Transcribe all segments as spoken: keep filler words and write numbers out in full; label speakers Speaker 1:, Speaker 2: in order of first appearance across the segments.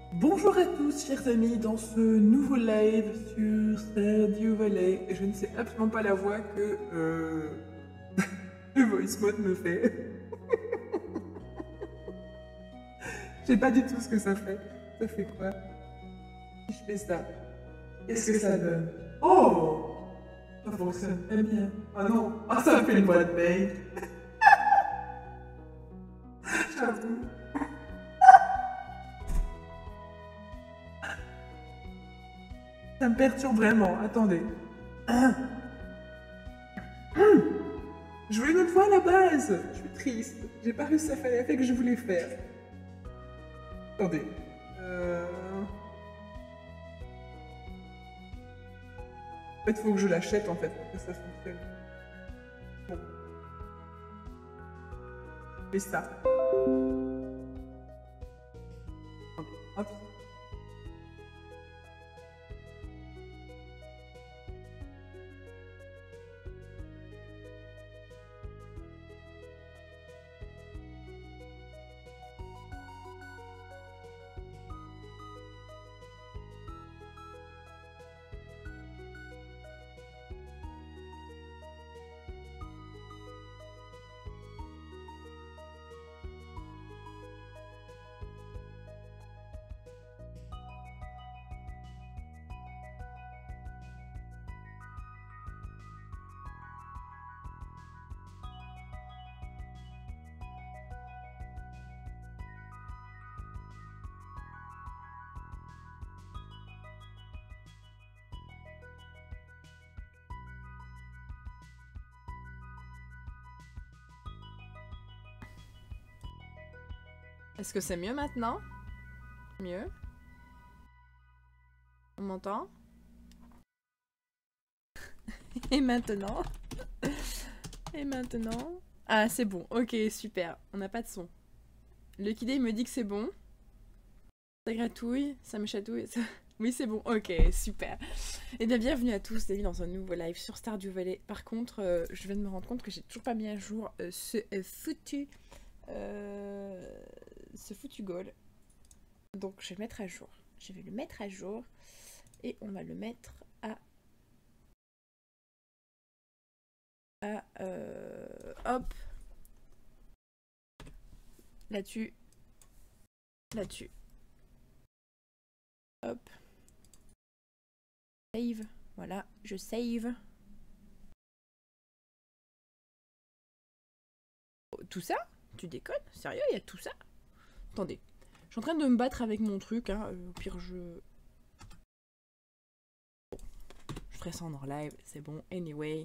Speaker 1: Bonjour à tous, chers amis, dans ce nouveau live sur Stardew Valley. Je ne sais absolument pas la voix que euh, le voice mode me fait. Je sais pas du tout ce que ça fait. Ça fait quoi? Si je fais ça, qu'est-ce que ça donne? Oh! Ça fonctionne très bien. Ah non, ah ça fait une voix de mail. J'avoue. Ça me perturbe vraiment. Attendez. Je voulais une autre fois à la base. Je suis triste. J'ai pas réussi à faire l'effet que je voulais faire. Attendez. Euh... En fait, faut que je l'achète en fait pour que ça fonctionne. Bon. Fais ça. Attendez. Hop.
Speaker 2: Est-ce que c'est mieux maintenant? Mieux? On m'entend? Et maintenant? Et maintenant? Ah, c'est bon. Ok, super. On n'a pas de son. Lucky Day me dit que c'est bon. Ça gratouille, ça me chatouille. Ça... Oui, c'est bon. Ok, super. Et bien, bienvenue à tous, les dans un nouveau live sur Stardew Valley. Par contre, euh, je viens de me rendre compte que j'ai toujours pas mis à jour euh, ce euh, foutu... Euh... ce foutu goal. Donc je vais le mettre à jour. Je vais le mettre à jour et on va le mettre à à euh, hop là-dessus, là-dessus. Hop. Save. Voilà, je save. Oh, tout ça? Tu déconnes? Sérieux, il y a tout ça? Attendez. Je suis en train de me battre avec mon truc, hein. Au pire, je... Bon. Je ferai ça en hors live, c'est bon. Anyway.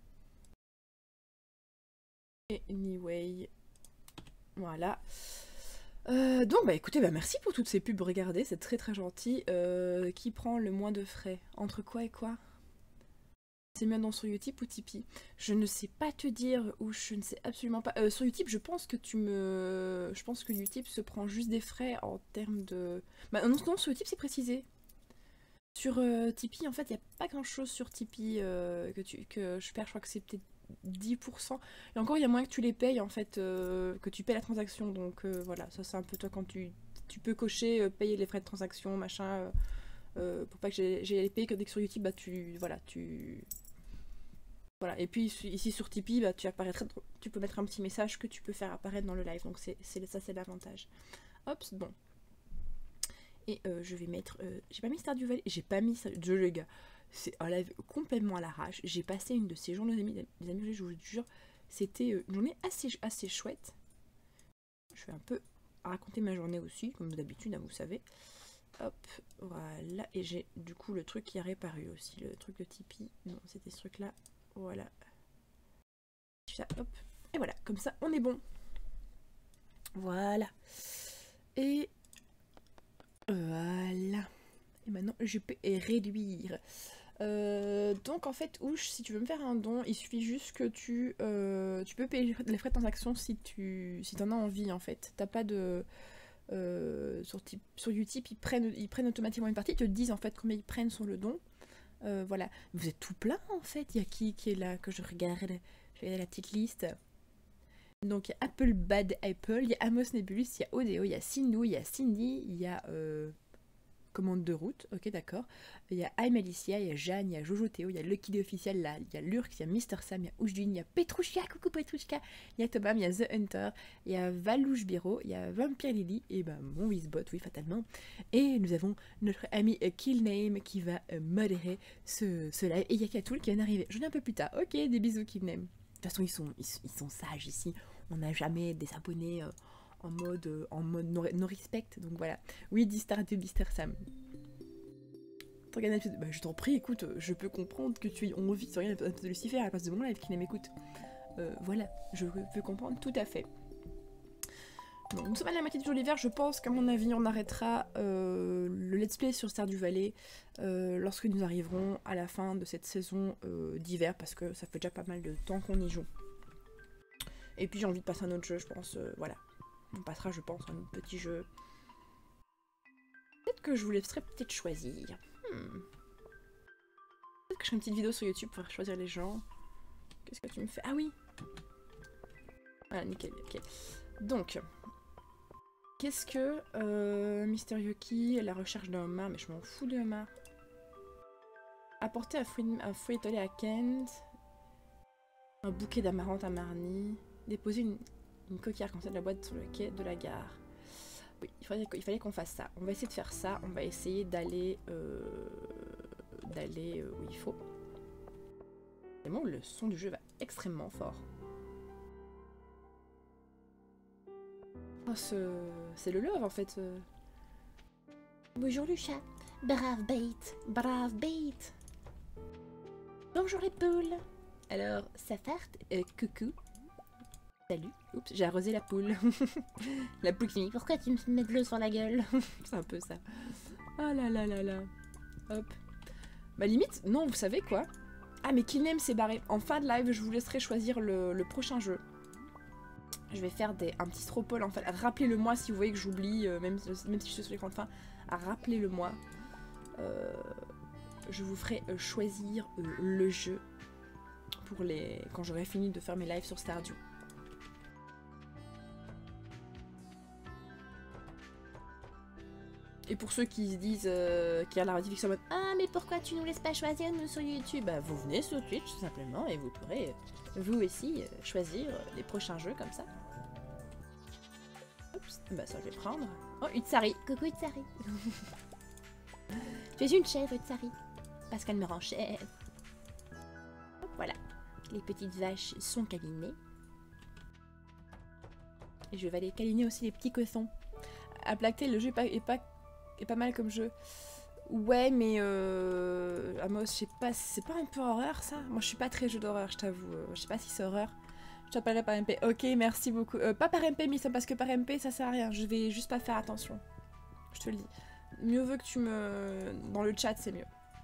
Speaker 2: Anyway. Voilà. Euh, donc, bah écoutez, bah merci pour toutes ces pubs. Regardez, c'est très très gentil. Euh, qui prend le moins de frais? Entre quoi et quoi? C'est mieux dans sur Utip ou Tipeee? Je ne sais pas te dire, ou je ne sais absolument pas. Euh, sur Utip, je pense que tu me... Je pense que Utip se prend juste des frais en termes de... Bah non, non, sur Utip c'est précisé. Sur euh, Tipeee, en fait, il n'y a pas grand chose sur Tipeee euh, que, tu, que je perds. Je crois que c'est peut-être dix pour cent. Et encore, il y a moins que tu les payes, en fait, euh, que tu payes la transaction. Donc euh, voilà, ça c'est un peu toi quand tu, tu peux cocher, euh, payer les frais de transaction, machin, euh, euh, pour pas que j'ai les payer que dès que sur YouTube, bah tu... Voilà, tu... Voilà, et puis ici sur Tipeee, bah, tu, apparaîtrais, tu peux mettre un petit message que tu peux faire apparaître dans le live. Donc c'est ça, c'est l'avantage. Hop, bon. Et euh, je vais mettre... Euh, j'ai pas mis Stardew Valley, j'ai pas mis... Je les gars, c'est un live complètement à l'arrache. J'ai passé une de ces journées, les amis, les amis je vous jure, c'était euh, une journée assez, assez chouette. Je vais un peu raconter ma journée aussi, comme d'habitude, hein, vous savez. Hop, voilà. Et j'ai du coup le truc qui a réparu aussi, le truc de Tipeee. Non, c'était ce truc-là. Voilà. Ça, hop. Et voilà, comme ça, on est bon. Voilà. Et... Voilà. Et maintenant, je peux réduire. Euh, donc en fait, Ouch, si tu veux me faire un don, il suffit juste que tu... Euh, tu peux payer les frais de transaction si tu si t'en as envie, en fait. T'as pas de... Euh, sur, sur Utip, ils prennent, ils prennent automatiquement une partie, ils te disent en fait combien ils prennent sur le don. Euh, voilà. Vous êtes tout plein, en fait. Il y a qui qui est là? Que je regarde. Je regarde la petite liste. Donc il y a Apple Bad Apple, il y a Amos Nebulus, il y a Odeo, il y a Sindou, il y a Cindy, il y a... Euh... commande de route, ok d'accord. Il y a I'm Alicia, il y a Jeanne, il y a Jojo Théo, il y a Lucky the Official, là, il y a Lurx, il y a Mister Sam, il y a Oujjin, il y a Petrouchka, coucou Petrouchka, il y a Tobam, il y a The Hunter, il y a Valouche Biro, il y a Vampire Lily, et ben mon Wizbot, oui fatalement. Et nous avons notre ami uh, Killname qui va uh, modérer ce, ce live. Et il y a Katoul qui vient d'arriver, je viens un peu plus tard, ok, des bisous Killname. De toute façon ils sont, ils, ils sont sages ici, on n'a jamais des abonnés... Euh, en mode, euh, en mode no, no respect, donc voilà. Oui, Distar de Mister Sam. Bah, je t'en prie, écoute, je peux comprendre que tu aies envie de regarder un peu de Lucifer à la place de mon live qui n'aime écoute. Euh, voilà, je peux comprendre tout à fait. Donc, nous sommes à la moitié du jour d'hiver, je pense qu'à mon avis on arrêtera euh, le let's play sur Stardew Valley euh, lorsque nous arriverons à la fin de cette saison euh, d'hiver, parce que ça fait déjà pas mal de temps qu'on y joue. Et puis j'ai envie de passer à un autre jeu, je pense, euh, voilà. On passera, je pense, à un petit jeu. Peut-être que je vous laisserai peut-être choisir. Hmm. Peut-être que je ferai une petite vidéo sur YouTube pour faire choisir les gens. Qu'est-ce que tu me fais? Ah oui. Ah, nickel, ok. Donc, qu'est-ce que euh, Mister Yuki, la recherche d'un homard, mais je m'en fous de homard. Apporter un fruit, un fruit étoilé à Kent. Un bouquet d'amarante à Marnie. Déposer une... une coquille comme ça de la boîte sur le quai de la gare. Oui, il fallait, il fallait qu'on fasse ça. On va essayer de faire ça. On va essayer d'aller euh, d'aller euh, où il faut. C'est bon, le son du jeu va extrêmement fort. Oh, ce... c'est le love en fait. Euh...
Speaker 3: Bonjour le chat. Brave bait. Brave bait. Bonjour les poules.
Speaker 2: Alors, ça farte euh, coucou. Salut. Oups, j'ai arrosé la poule. La poule qui me dit pourquoi tu me mets de l'eau sur la gueule. C'est un peu ça. Ah là là là là. Hop. Bah limite, non, vous savez quoi? Ah mais Killname s'est barré. En fin de live, je vous laisserai choisir le, le prochain jeu. Je vais faire des, un petit stropole en fait. Rappelez-le moi si vous voyez que j'oublie, euh, même, même si je suis sur l'écran de fin. Rappelez-le moi. Euh, je vous ferai euh, choisir euh, le jeu pour les quand j'aurai fini de faire mes lives sur Stardew. Et pour ceux qui se disent, euh, qui regardent la rediffusion en mode
Speaker 3: ah mais pourquoi tu nous laisses pas choisir nous sur YouTube?
Speaker 2: Bah vous venez sur Twitch tout simplement et vous pourrez euh, vous aussi euh, choisir euh, les prochains jeux comme ça. Oups, bah ça je vais prendre. Oh Utsari.
Speaker 3: Coucou Utsari. Tu es une chèvre Utsari. Parce qu'elle me rend chèvre. Voilà. Les petites vaches sont câlinées.
Speaker 2: Et je vais aller câliner aussi les petits cossons. À Placté, le jeu est pas, est pas est pas mal comme jeu. Ouais, mais euh... Amos, je sais pas, c'est pas un peu horreur ça? Moi je suis pas très jeu d'horreur, je t'avoue. Euh, je sais pas si c'est horreur. Je t'appellerai par M P. Ok, merci beaucoup. Euh, pas par M P, mais ça parce que par M P ça sert à rien. Je vais juste pas faire attention. Je te le dis. Mieux vaut que tu me... Dans le chat, c'est mieux.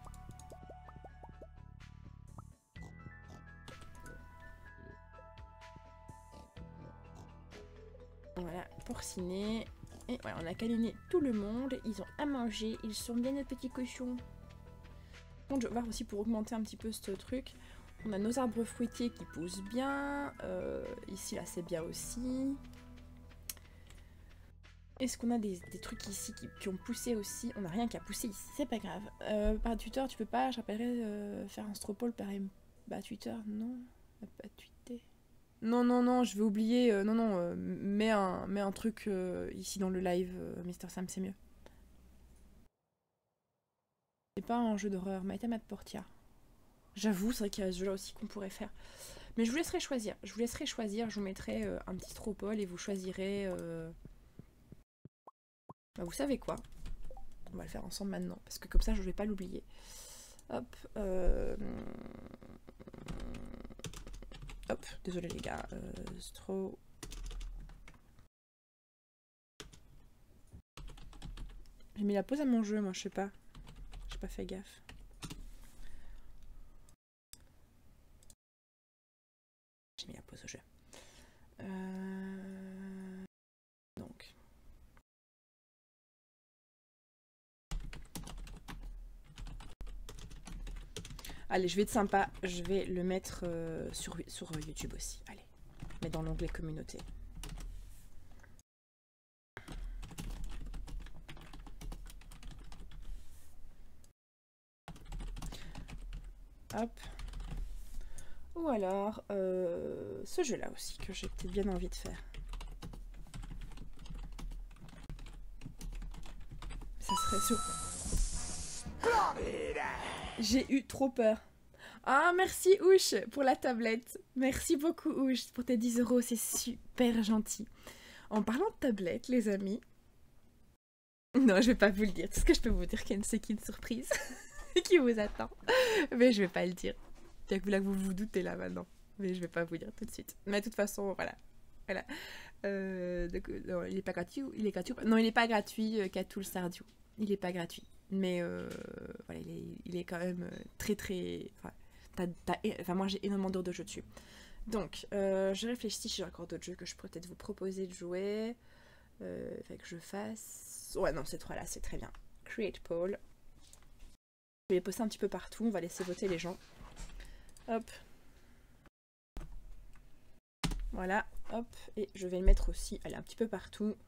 Speaker 2: Voilà, porciné. Et voilà, on a câliné tout le monde, ils ont à manger, ils sont bien nos petits cochons. Donc je vais voir aussi pour augmenter un petit peu ce truc. On a nos arbres fruitiers qui poussent bien. Euh, ici, là, c'est bien aussi. Est-ce qu'on a des, des trucs ici qui, qui ont poussé aussi? On n'a rien qui a poussé ici, c'est pas grave. Euh, par Twitter, tu peux pas, je rappellerai, euh, faire un stropole par bah, Twitter, non, pas tweeter. Non, non, non, je vais oublier. Euh, non, non, euh, mets, un, mets un truc euh, ici dans le live, euh, Mister Sam, c'est mieux. C'est pas un jeu d'horreur, Maïtamat Portia. J'avoue, c'est vrai qu'il y a ce jeu-là aussi qu'on pourrait faire. Mais je vous laisserai choisir. Je vous laisserai choisir, je vous mettrai euh, un petit stropole et vous choisirez... Euh... Bah, vous savez quoi? On va le faire ensemble maintenant, parce que comme ça, je vais pas l'oublier. Hop. Euh... Hop, désolé les gars, euh, c'est trop... J'ai mis la pause à mon jeu, moi, je sais pas. J'ai pas fait gaffe. J'ai mis la pause au jeu. Euh... Donc... Allez, je vais être sympa, je vais le mettre euh, sur, sur YouTube aussi. Allez, mais dans l'onglet communauté. hop. Ou alors, euh, ce jeu-là aussi, que j'ai peut-être bien envie de faire. Ça serait sûr. J'ai eu trop peur. Ah, merci Ouche pour la tablette. Merci beaucoup Ouche pour tes dix euros, c'est super gentil. En parlant de tablette, les amis... Non, je vais pas vous le dire. Tout ce que je peux vous dire, c'est qu'il y a une surprise qui vous attend. Mais je vais pas le dire. Bien que là que vous vous doutez là maintenant. Mais je vais pas vous dire tout de suite. Mais de toute façon, voilà. Voilà. Euh, donc, non, il est pas gratuit. Il est gratuit. Non, il est pas gratuit, euh, Catou le Sardiou. Il est pas gratuit. Mais euh, voilà, il est, il est quand même euh, très très... Enfin, t'as, t'as, enfin moi j'ai énormément d'heures de jeu dessus. Donc, euh, je réfléchis si j'ai encore d'autres jeux que je pourrais peut-être vous proposer de jouer. Euh, fait que je fasse... Ouais, non, ces trois-là, c'est très bien. Create poll. Je vais les poster un petit peu partout. On va laisser voter les gens. Hop. Voilà, hop. Et je vais le mettre aussi, allez, un petit peu partout.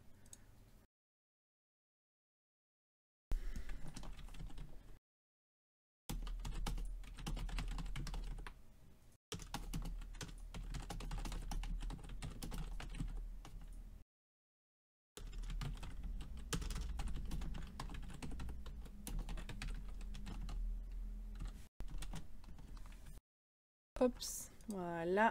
Speaker 2: Oups, voilà.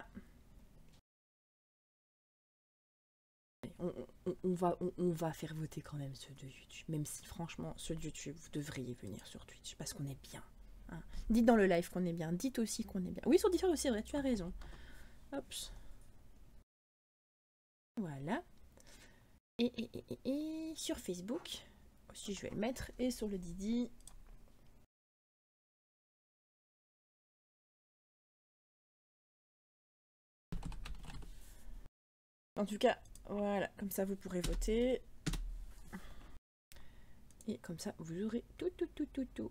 Speaker 2: On, on, on, va, on, on va faire voter quand même ceux de YouTube. Même si franchement, ceux de YouTube, vous devriez venir sur Twitch parce qu'on est bien. Hein. Dites dans le live qu'on est bien. Dites aussi qu'on est bien. Oui, sur Discord aussi, c'est vrai, tu as raison. Hop. Voilà. Et, et, et, et, et sur Facebook aussi, je vais le mettre. Et sur le Didi. En tout cas, voilà, comme ça vous pourrez voter. Et comme ça, vous aurez tout, tout, tout, tout, tout.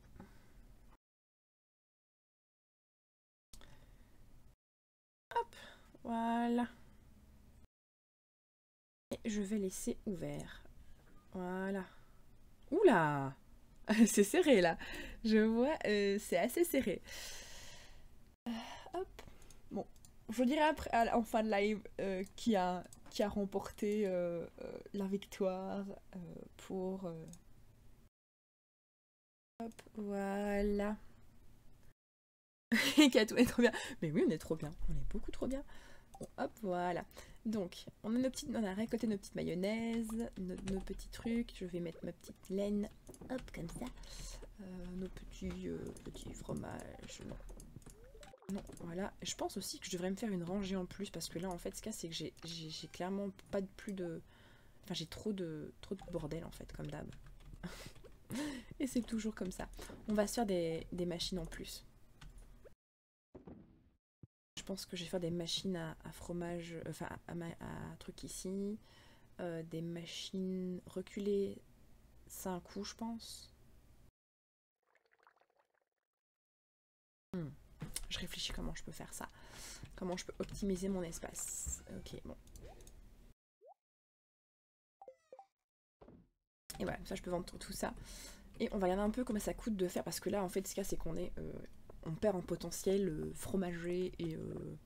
Speaker 2: Hop, voilà. Et je vais laisser ouvert. Voilà. Oula! C'est serré là. Je vois, euh, c'est assez serré. Euh, hop. Bon, je dirai après, en fin de live, euh, qui a... qui a remporté euh, euh, la victoire euh, pour... Euh... Hop, voilà. Catou est trop bien. Mais oui, on est trop bien. On est beaucoup trop bien. Bon, hop, voilà. Donc, on a, nos petites, on a récolté nos petites mayonnaises, nos, nos petits trucs. Je vais mettre ma petite laine, hop, comme ça. Euh, nos petits, euh, petits fromages. Non. Non, voilà. Je pense aussi que je devrais me faire une rangée en plus parce que là, en fait, ce qu'il y a, c'est que j'ai clairement pas de plus de... Enfin, j'ai trop de, trop de bordel, en fait, comme d'hab. Et c'est toujours comme ça. On va se faire des, des machines en plus. Je pense que je vais faire des machines à, à fromage, euh, enfin, à, à, à, à truc ici. Euh, des machines reculées, c'est un coup, je pense. Hmm. Je réfléchis comment je peux faire ça. Comment je peux optimiser mon espace. Ok, bon. Et voilà, ça je peux vendre tout ça. Et on va regarder un peu comment ça coûte de faire, parce que là en fait ce qu'il y a c'est qu'on est, euh, on perd en potentiel euh, fromager et, euh,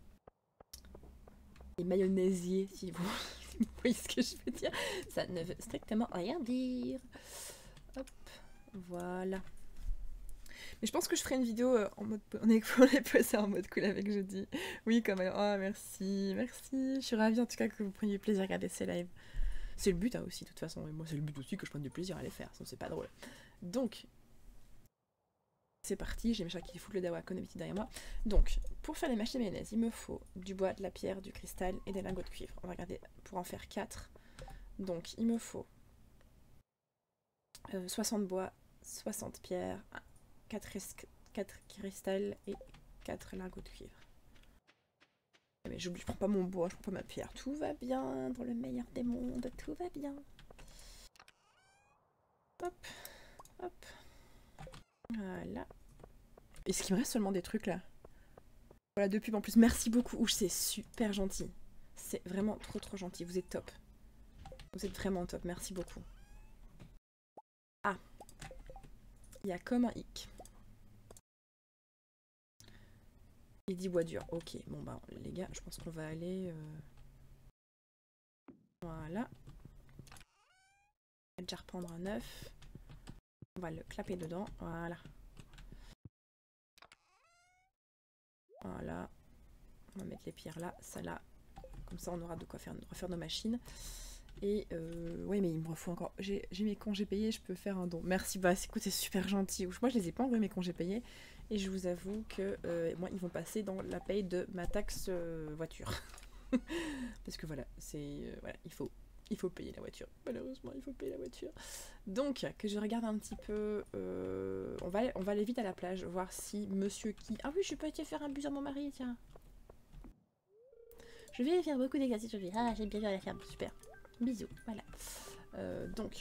Speaker 2: et mayonnaisier, si vous, si vous voyez ce que je veux dire. Ça ne veut strictement rien dire. Hop, voilà. Mais je pense que je ferai une vidéo euh, en mode... On est, on est passé en mode cool avec jeudi. Oui quand même, oh merci, merci. Je suis ravie en tout cas que vous preniez plaisir à regarder ces lives. C'est le but hein, aussi de toute façon, et moi c'est le but aussi que je prenne du plaisir à les faire, sinon c'est pas drôle. Donc, c'est parti, j'ai mes chats qui foutent le dawa Konopiti derrière moi. Donc, pour faire les machines mayonnaise, il me faut du bois, de la pierre, du cristal et des lingots de cuivre. On va regarder pour en faire quatre. Donc, il me faut euh, soixante bois, soixante pierres, quatre, quatre cristal et quatre lingots de cuivre. Mais j'oublie, je prends pas mon bois, je prends pas ma pierre. Tout va bien, dans le meilleur des mondes, tout va bien. Hop, hop. Voilà. Est-ce qu'il me reste seulement des trucs là? Voilà, deux pubs en plus. Merci beaucoup. Ouh, c'est super gentil. C'est vraiment trop trop gentil. Vous êtes top. Vous êtes vraiment top. Merci beaucoup. Ah. Il y a comme un hic. Il dit bois dur. Ok, bon bah les gars, je pense qu'on va aller... Euh... Voilà. On va déjà reprendre un œuf. On va le clapper dedans. Voilà. Voilà. On va mettre les pierres là, ça là. Comme ça on aura de quoi faire, refaire nos machines. Et euh, ouais mais il me faut encore... J'ai mes congés payés, je peux faire un don. Merci, bah écoute c'est super gentil. Moi je les ai pas envoyés mes congés payés. Et je vous avoue que euh, moi ils vont passer dans la paye de ma taxe euh, voiture. Parce que voilà, c'est... Euh, voilà, il faut... Il faut payer la voiture. Malheureusement, il faut payer la voiture. Donc, que je regarde un petit peu... Euh, on, va, on va aller vite à la plage, voir si monsieur qui... Ah oui, je peux aller faire un bus à mon mari, tiens. Je vais faire beaucoup d'exercices aujourd'hui. Ah, j'aime bien faire la ferme, super. Bisous, voilà. Euh, donc,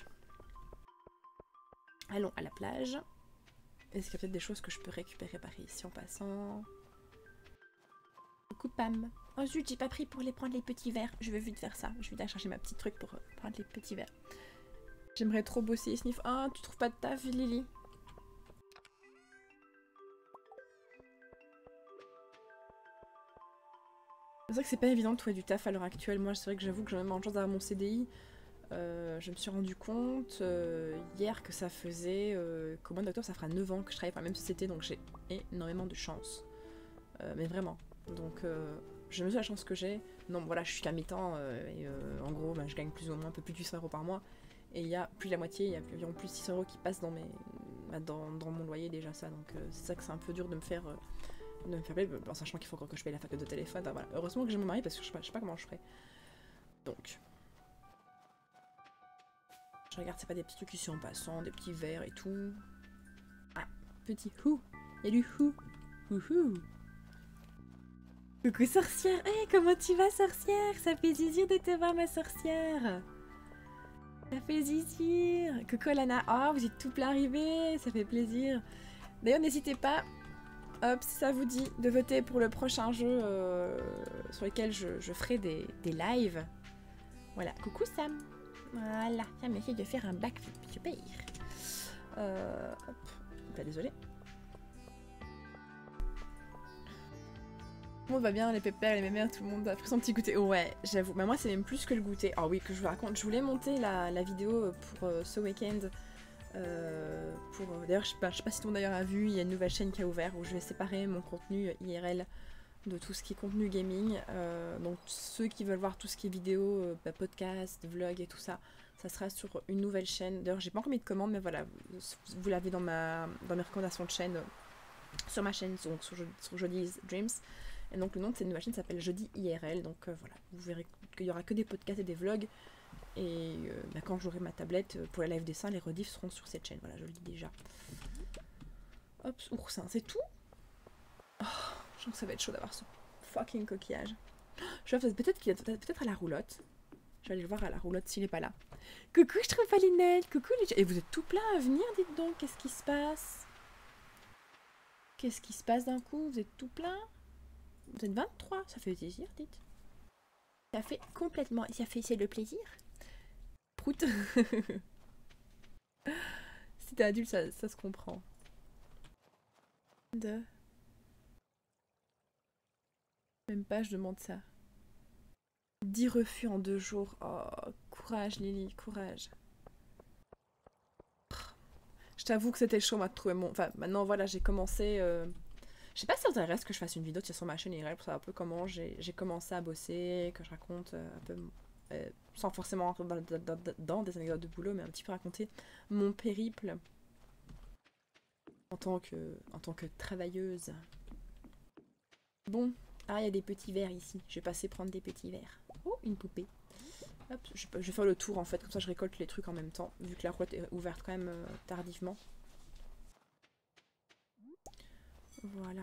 Speaker 2: allons à la plage. Est-ce qu'il y a peut-être des choses que je peux récupérer par ici en passant? Coucou Pam. Oh zut, j'ai pas pris pour les prendre les petits verres. Je vais vite faire ça. Je vais aller chercher ma petite truc pour euh, prendre les petits verres. J'aimerais trop bosser et sniff. Ah, tu trouves pas de taf, Lily? C'est vrai que c'est pas évident de trouver du taf à l'heure actuelle. Moi, c'est vrai que j'avoue que j'ai même en chance d'avoir mon C D I. Euh, je me suis rendu compte euh, hier que ça faisait... Euh, qu'au mois d'octobre, ça fera neuf ans que je travaille pour la même société. Donc j'ai énormément de chance. Euh, mais vraiment. Donc... Euh, je mesure la chance que j'ai. Non, voilà, je suis qu'à mi-temps euh, et euh, en gros, bah, je gagne plus ou moins un peu plus de huit cents euros par mois. Et il y a plus de la moitié, il y a environ plus de six cents euros qui passent dans, mes, bah, dans, dans mon loyer déjà ça. Donc euh, c'est ça que c'est un peu dur de me faire, euh, de me faire payer, en sachant qu'il faut encore que je paye la facture de téléphone. Enfin, voilà. Heureusement que j'ai mon mari parce que je sais pas, je sais pas comment je ferai. Donc, je regarde, c'est pas des petits trucs ici en passant, des petits verres et tout. Ah, petit hou, il y a du hou, houhou. Coucou sorcière, hé hey, comment tu vas sorcière? Ça fait zizir de te voir ma sorcière. Ça fait zizir. Coucou Lana, oh vous êtes tout plein arrivés, ça fait plaisir. D'ailleurs n'hésitez pas, hop si ça vous dit, de voter pour le prochain jeu euh, sur lequel je, je ferai des, des lives. Voilà, coucou Sam. Voilà, ça m'essaie de faire un backflip, super. Euh, hop, bah désolé. Tout le monde va bien, les pépères, les mémères, tout le monde a pris son petit goûter. Ouais, j'avoue. Mais moi, c'est même plus que le goûter. Ah oui, que je vous raconte. Je voulais monter la, la vidéo pour euh, ce week-end. Euh, pour euh, D'ailleurs, je sais pas, je sais pas si tout le monde d'ailleurs a vu, il y a une nouvelle chaîne qui a ouvert où je vais séparer mon contenu I R L de tout ce qui est contenu gaming. Euh, donc, ceux qui veulent voir tout ce qui est vidéo, euh, bah, podcast, vlog et tout ça, ça sera sur une nouvelle chaîne. D'ailleurs, j'ai pas encore mis de commande, mais voilà, vous, vous l'avez dans, ma, dans mes recommandations de chaîne, euh, sur ma chaîne, donc sur, sur Jody's Dreams. Et donc le nom de cette nouvelle chaîne s'appelle Jody I R L, donc euh, voilà, vous verrez qu'il y aura que des podcasts et des vlogs, et euh, bah, quand j'aurai ma tablette pour les live dessins, les rediffs seront sur cette chaîne, voilà, je le dis déjà. Hop, oursin, c'est tout? Oh, je sens que ça va être chaud d'avoir ce fucking coquillage. Je vais peut-être qu'il est peut-être à la roulotte, je vais aller le voir à la roulotte s'il est pas là. Coucou, je trouve pas les nettes, coucou les... Et vous êtes tout plein à venir, dites donc, qu'est-ce qui se passe? Qu'est-ce qui se passe d'un coup? Vous êtes tout plein? Vous êtes vingt-trois, ça fait plaisir, dites. Ça fait complètement... Ça fait... C'est le plaisir. Prout. Si t'es adulte, ça, ça se comprend. De... Même pas, je demande ça. dix refus en deux jours. Oh, courage Lily, courage. Je t'avoue que c'était chaud, moi, de trouver mon... Enfin, maintenant, voilà, j'ai commencé... Euh... Je sais pas si ça vous intéresse que je fasse une vidéo sur ma chaîne I R L pour savoir un peu comment j'ai commencé à bosser, que je raconte un peu, euh, sans forcément rentrer dans, dans, dans des anecdotes de boulot, mais un petit peu raconter mon périple en tant que, en tant que travailleuse. Bon, ah il y a des petits verres ici, je vais passer prendre des petits verres. Oh, une poupée. Hop, je, je vais faire le tour en fait, comme ça je récolte les trucs en même temps, vu que la route est ouverte quand même euh, tardivement. Voilà.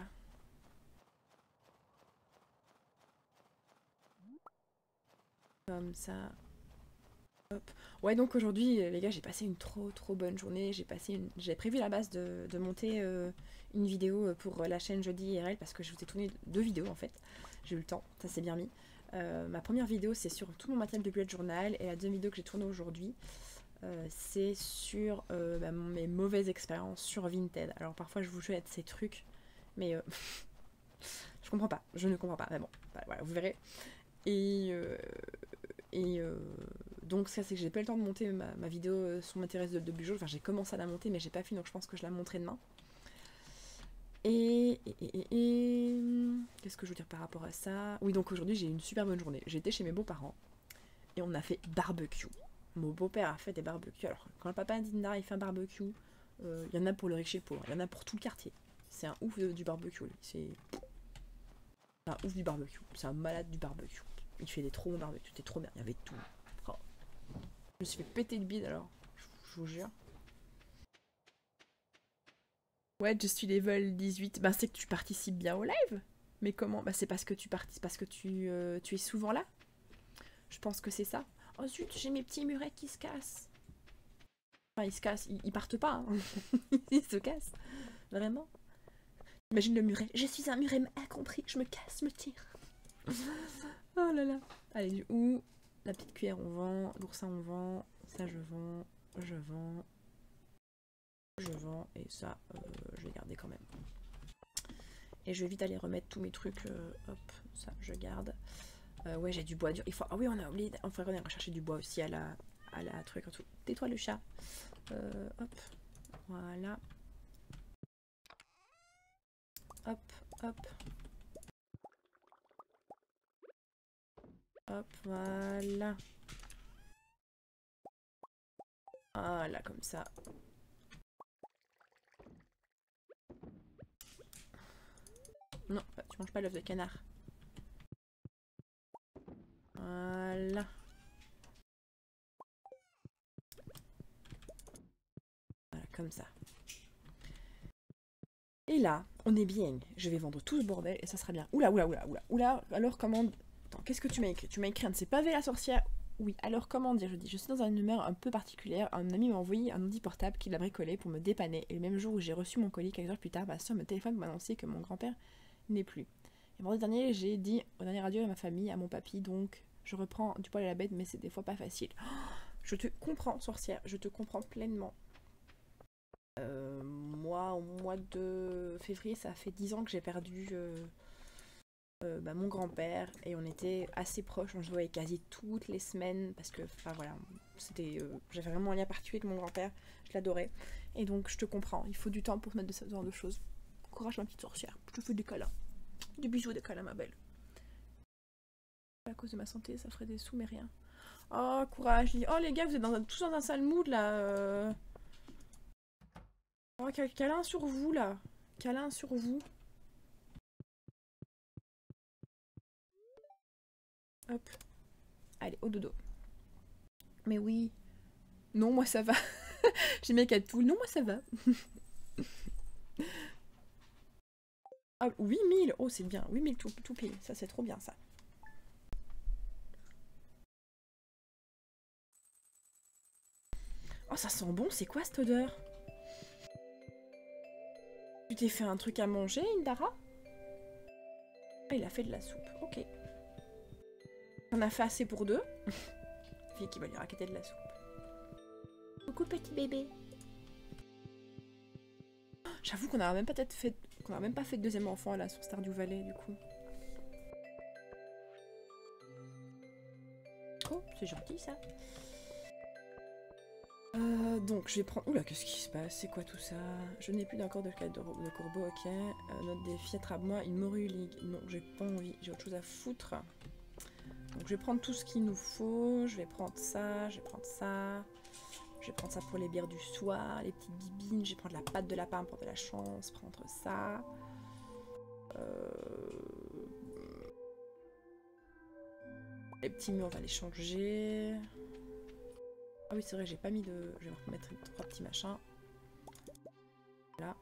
Speaker 2: Comme ça. Hop. Ouais, donc aujourd'hui, les gars, j'ai passé une trop trop bonne journée. J'ai passé une... J'ai prévu à la base de, de monter euh, une vidéo pour la chaîne Jody I R L parce que je vous ai tourné deux vidéos en fait. J'ai eu le temps, ça s'est bien mis. Euh, ma première vidéo, c'est sur tout mon matériel de bullet journal et la deuxième vidéo que j'ai tournée aujourd'hui, euh, c'est sur euh, bah, mes mauvaises expériences sur Vinted. Alors parfois, je vous jette ces trucs. Mais euh, je comprends pas, je ne comprends pas, mais bon, voilà, vous verrez. Et, euh, et euh, donc ça c'est que j'ai pas eu le temps de monter ma, ma vidéo sur ma terrasse de, de Bugeaud, enfin j'ai commencé à la monter mais j'ai pas fini, donc je pense que je la montrerai demain. Et, et, et, et qu'est-ce que je veux dire par rapport à ça? Oui, donc aujourd'hui j'ai eu une super bonne journée, j'étais chez mes beaux-parents et on a fait barbecue. Mon beau-père a fait des barbecues, alors quand le papa d'Inda il fait un barbecue, il euh, y en a pour le riche et le pauvre, il y en a pour tout le quartier. C'est un ouf de, du barbecue, lui. C'est un ouf du barbecue. C'est un malade du barbecue. Il fait des trop bons barbecues. C'était trop bien. Il y avait tout. Oh. Je me suis fait péter le bide alors. Je, je vous jure. Ouais, je suis level dix-huit. Bah, c'est que tu participes bien au live. Mais comment? Bah, c'est parce que tu participes, parce que tu, euh, tu es souvent là. Je pense que c'est ça. Oh zut, j'ai mes petits murets qui se cassent. Enfin, ils se cassent. Ils, ils partent pas. Hein. Ils se cassent. Vraiment. Imagine le muret. Je suis un muret incompris. Je me casse, je me tire. Oh là là. Allez, du coup, la petite cuillère on vend, l'oursin on vend, ça je vends, je vends, je vends, et ça euh, je vais garder quand même. Et je vais vite aller remettre tous mes trucs, euh, hop, ça je garde. Euh, ouais, j'ai du bois dur. Il faut... Ah oui, on a oublié, on faudrait rechercher du bois aussi à la, à la truc en tout. Tais-toi le chat. Euh, hop, voilà. Hop, hop. Hop, voilà. Voilà, comme ça. Non, tu manges pas l'œuf de canard. Voilà. Voilà, comme ça. Et là, on est bien. Je vais vendre tout ce bordel et ça sera bien. Oula, oula, oula, oula. Oula, alors comment... Attends, qu'est-ce que tu m'as écrit? Tu m'as écrit un de ces pavés la sorcière. Oui, alors comment dire? Je dis, je suis dans une humeur un peu particulière. Un ami m'a envoyé un ordi portable qu'il a bricolé pour me dépanner. Et le même jour où j'ai reçu mon colis, quelques heures plus tard, ma soeur me téléphone pour m'annoncer que mon grand-père n'est plus. Et vendredi dernier, j'ai dit au dernier adieu à ma famille, à mon papy, donc je reprends du poil à la bête, mais c'est des fois pas facile. Oh, je te comprends, sorcière, je te comprends pleinement. Euh, moi, au mois de février, ça fait dix ans que j'ai perdu euh, euh, bah, mon grand-père et on était assez proches, on se voyait quasi toutes les semaines parce que, enfin voilà, c'était, euh, j'avais vraiment un lien particulier avec mon grand-père, je l'adorais. Et donc, je te comprends, il faut du temps pour se mettre de ce genre de choses. Courage, ma petite sorcière, je te fais des câlins. Des bisous, des câlins, ma belle. À cause de ma santé, ça ferait des sous, mais rien. Oh, courage. Oh, les gars, vous êtes dans un, tous dans un sale mood, là. Euh... Oh, câlin sur vous, là. Câlin sur vous. Hop. Allez, au dodo. Mais oui. Non, moi, ça va. J'ai mes quatre poules. Non, moi, ça va. Ah, huit mille. Oh, c'est bien. huit mille tout, tout pile. Ça, c'est trop bien, ça. Oh, ça sent bon. C'est quoi, cette odeur? Tu t'es fait un truc à manger, Indara? Ah, il a fait de la soupe. Ok. On a fait assez pour deux. Fille qui va lui raqueter de la soupe.
Speaker 3: Coucou petit bébé.
Speaker 2: J'avoue qu'on a même peut-être fait, qu'on a même pas fait de deuxième enfant là sur Stardew Valley du coup. Oh, c'est gentil ça. Euh, donc je vais prendre... Oula, qu'est-ce qui se passe? C'est quoi tout ça? Je n'ai plus d'accord de cadre de, de corbeau, ok. Euh, notre défi attrape-moi une morue ligue. Non, j'ai pas envie, j'ai autre chose à foutre. Donc je vais prendre tout ce qu'il nous faut. Je vais prendre ça, je vais prendre ça. Je vais prendre ça pour les bières du soir, les petites bibines. Je vais prendre la pâte de lapin pour de la chance. Prendre ça. Euh... Les petits murs, on va les changer. Ah oui, c'est vrai, j'ai pas mis de... Je vais remettre trois petits machins. Voilà.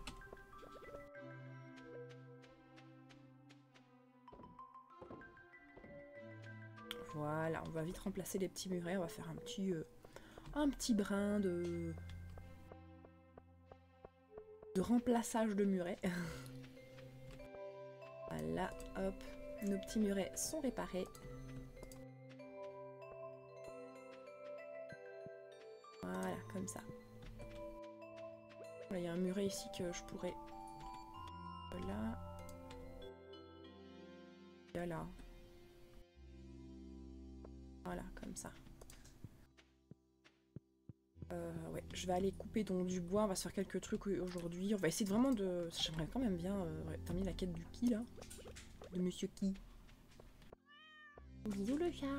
Speaker 2: Voilà, on va vite remplacer les petits murets. On va faire un petit... Euh, un petit brin de... de remplaçage de murets. Voilà, hop. Nos petits murets sont réparés. Voilà, comme ça. Voilà, il y a un muret ici que je pourrais... Voilà. Voilà. Voilà, comme ça. Euh, ouais, je vais aller couper donc du bois, on va se faire quelques trucs aujourd'hui. On va essayer de vraiment de... J'aimerais quand même bien euh, ouais, terminer la quête du Ki là. De Monsieur Ki.
Speaker 3: Bisous le chat.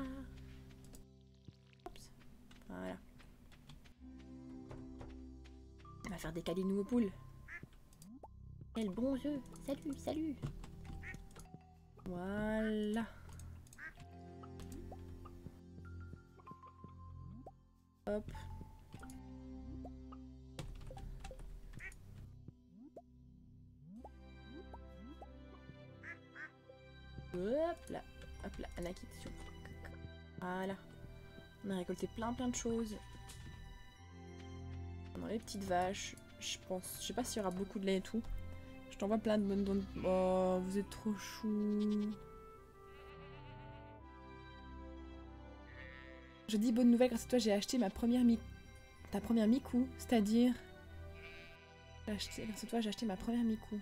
Speaker 2: Oups. Voilà. On va faire des câlins aux poules.
Speaker 3: Quel bon jeu. Salut, salut.
Speaker 2: Voilà. Hop. Hop là. Hop là. Anaki dessus. Voilà. On a récolté plein plein de choses. On a les petites vaches. Je pense. Je sais pas s'il y aura beaucoup de lait et tout. Je t'envoie plein de bonnes donnes. Oh, vous êtes trop chou. Je dis bonne nouvelle, grâce à toi j'ai acheté ma première mi... Ta première Miku, c'est-à-dire... Acheté... Grâce à toi j'ai acheté ma première Miku.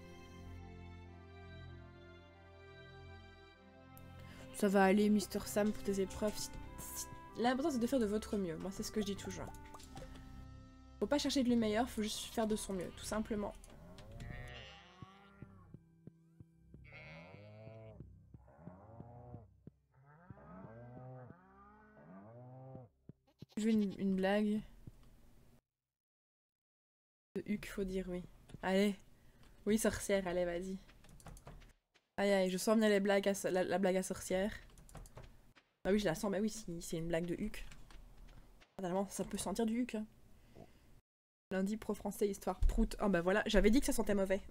Speaker 2: Ça va aller, Mister Sam, pour tes épreuves. Si... Si... L'important c'est de faire de votre mieux. Moi c'est ce que je dis toujours. Faut pas chercher de le meilleur, faut juste faire de son mieux, tout simplement. Je veux une, une blague. De Huck, faut dire oui. Allez. Oui, sorcière, allez, vas-y. Aïe aïe, je sens bien les blagues à, la, la blague à sorcière. Bah oui, je la sens, bah oui, si c'est une blague de Huck. Fatalement, ça peut sentir du Huck. Hein. Lundi, pro français, histoire prout. Oh bah voilà, j'avais dit que ça sentait mauvais.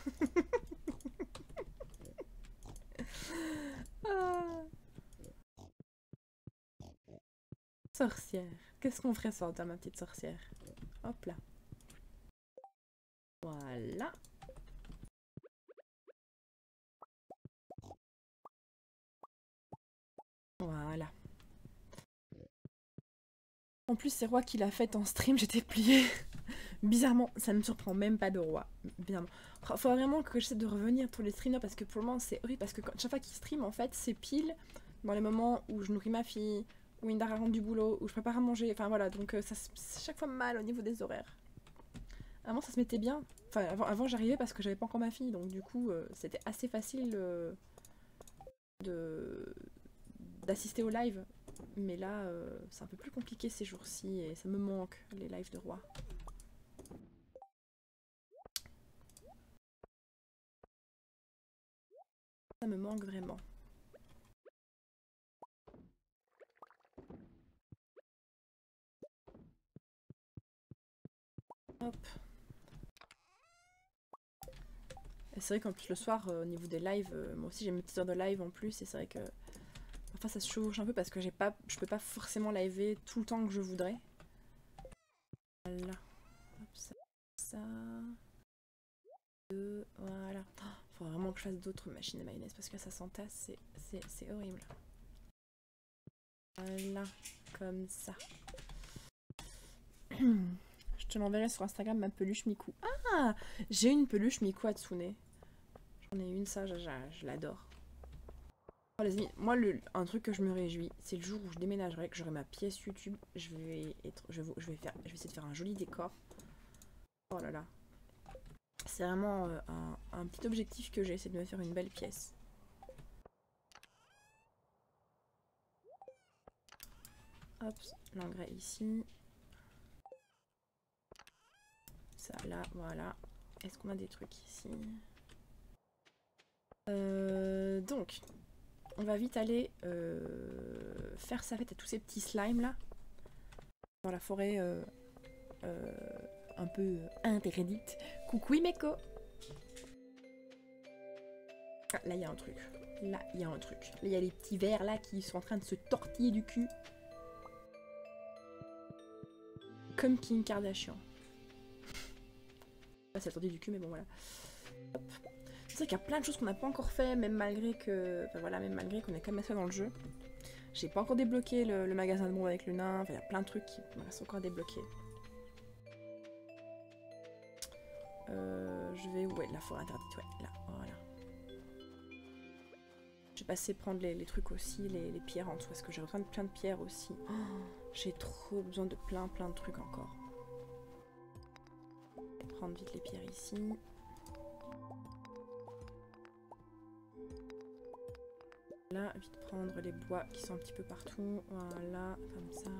Speaker 2: Ah. Sorcière. Qu'est-ce qu'on ferait sans toi, ma petite sorcière? Hop là. Voilà. Voilà. En plus, c'est Roi qui l'a faite en stream, j'étais pliée. Bizarrement, ça ne me surprend même pas de Roi. Bizarrement. Faut vraiment que j'essaie de revenir tous les streamers parce que pour le moment, c'est horrible. Parce que quand, chaque fois qu'il stream, en fait, c'est pile dans les moments où je nourris ma fille, où Indara rentre du boulot, où je prépare à manger. Enfin voilà, donc euh, ça c'est chaque fois mal au niveau des horaires. Avant, ça se mettait bien. Enfin, avant, avant j'arrivais parce que j'avais pas encore ma fille, donc du coup, euh, c'était assez facile euh, de d'assister au live. Mais là, euh, c'est un peu plus compliqué ces jours-ci et ça me manque, les lives de Roi. Ça me manque vraiment. Hop. C'est vrai qu'en plus le soir, euh, au niveau des lives, euh, moi aussi j'ai mes petites heures de live en plus, et c'est vrai que parfois ça se chevauche un peu parce que j'ai pas, je peux pas forcément liver tout le temps que je voudrais. Voilà. Hop, ça, ça. Deux, voilà. Oh, faut vraiment que je fasse d'autres machines à mayonnaise parce que ça s'entasse, c'est horrible. Voilà, comme ça. Je te l'enverrai sur Instagram, ma peluche Miku. Ah, j'ai une peluche Miku Hatsune. J'en ai une, ça, je, je, je l'adore. Oh, les amis, moi, le, un truc que je me réjouis, c'est le jour où je déménagerai, que j'aurai ma pièce YouTube. Je vais, être, je, vais, je, vais faire, je vais essayer de faire un joli décor. Oh là là. C'est vraiment euh, un, un petit objectif que j'ai, essayé de me faire une belle pièce. Hop, l'engrais ici. Ça là, voilà. Est-ce qu'on a des trucs ici? euh, Donc, on va vite aller euh, faire sa fête à tous ces petits slimes là. Dans la forêt euh, euh, un peu interdite. Coucou Imeko. Ah, là il y a un truc. Là il y a un truc. Là il y a les petits vers là qui sont en train de se tortiller du cul. Comme Kim Kardashian. Là c'est tortillé du cul mais bon voilà. Hop. C'est vrai qu'il y a plein de choses qu'on n'a pas encore fait, même malgré que. Enfin voilà, même malgré qu'on est quand même assez dans le jeu. J'ai pas encore débloqué le, le magasin de monde avec le nain. Enfin, il y a plein de trucs qui me restent encore à débloquer. Euh, je vais. Ouais, la forêt interdite, ouais, là, voilà. Je vais passer prendre les, les trucs aussi, les, les pierres en dessous, parce que j'ai besoin de plein de pierres aussi. Oh, j'ai trop besoin de plein plein de trucs encore. Je vais prendre vite les pierres ici. Là, vite prendre les bois qui sont un petit peu partout. Voilà, comme ça.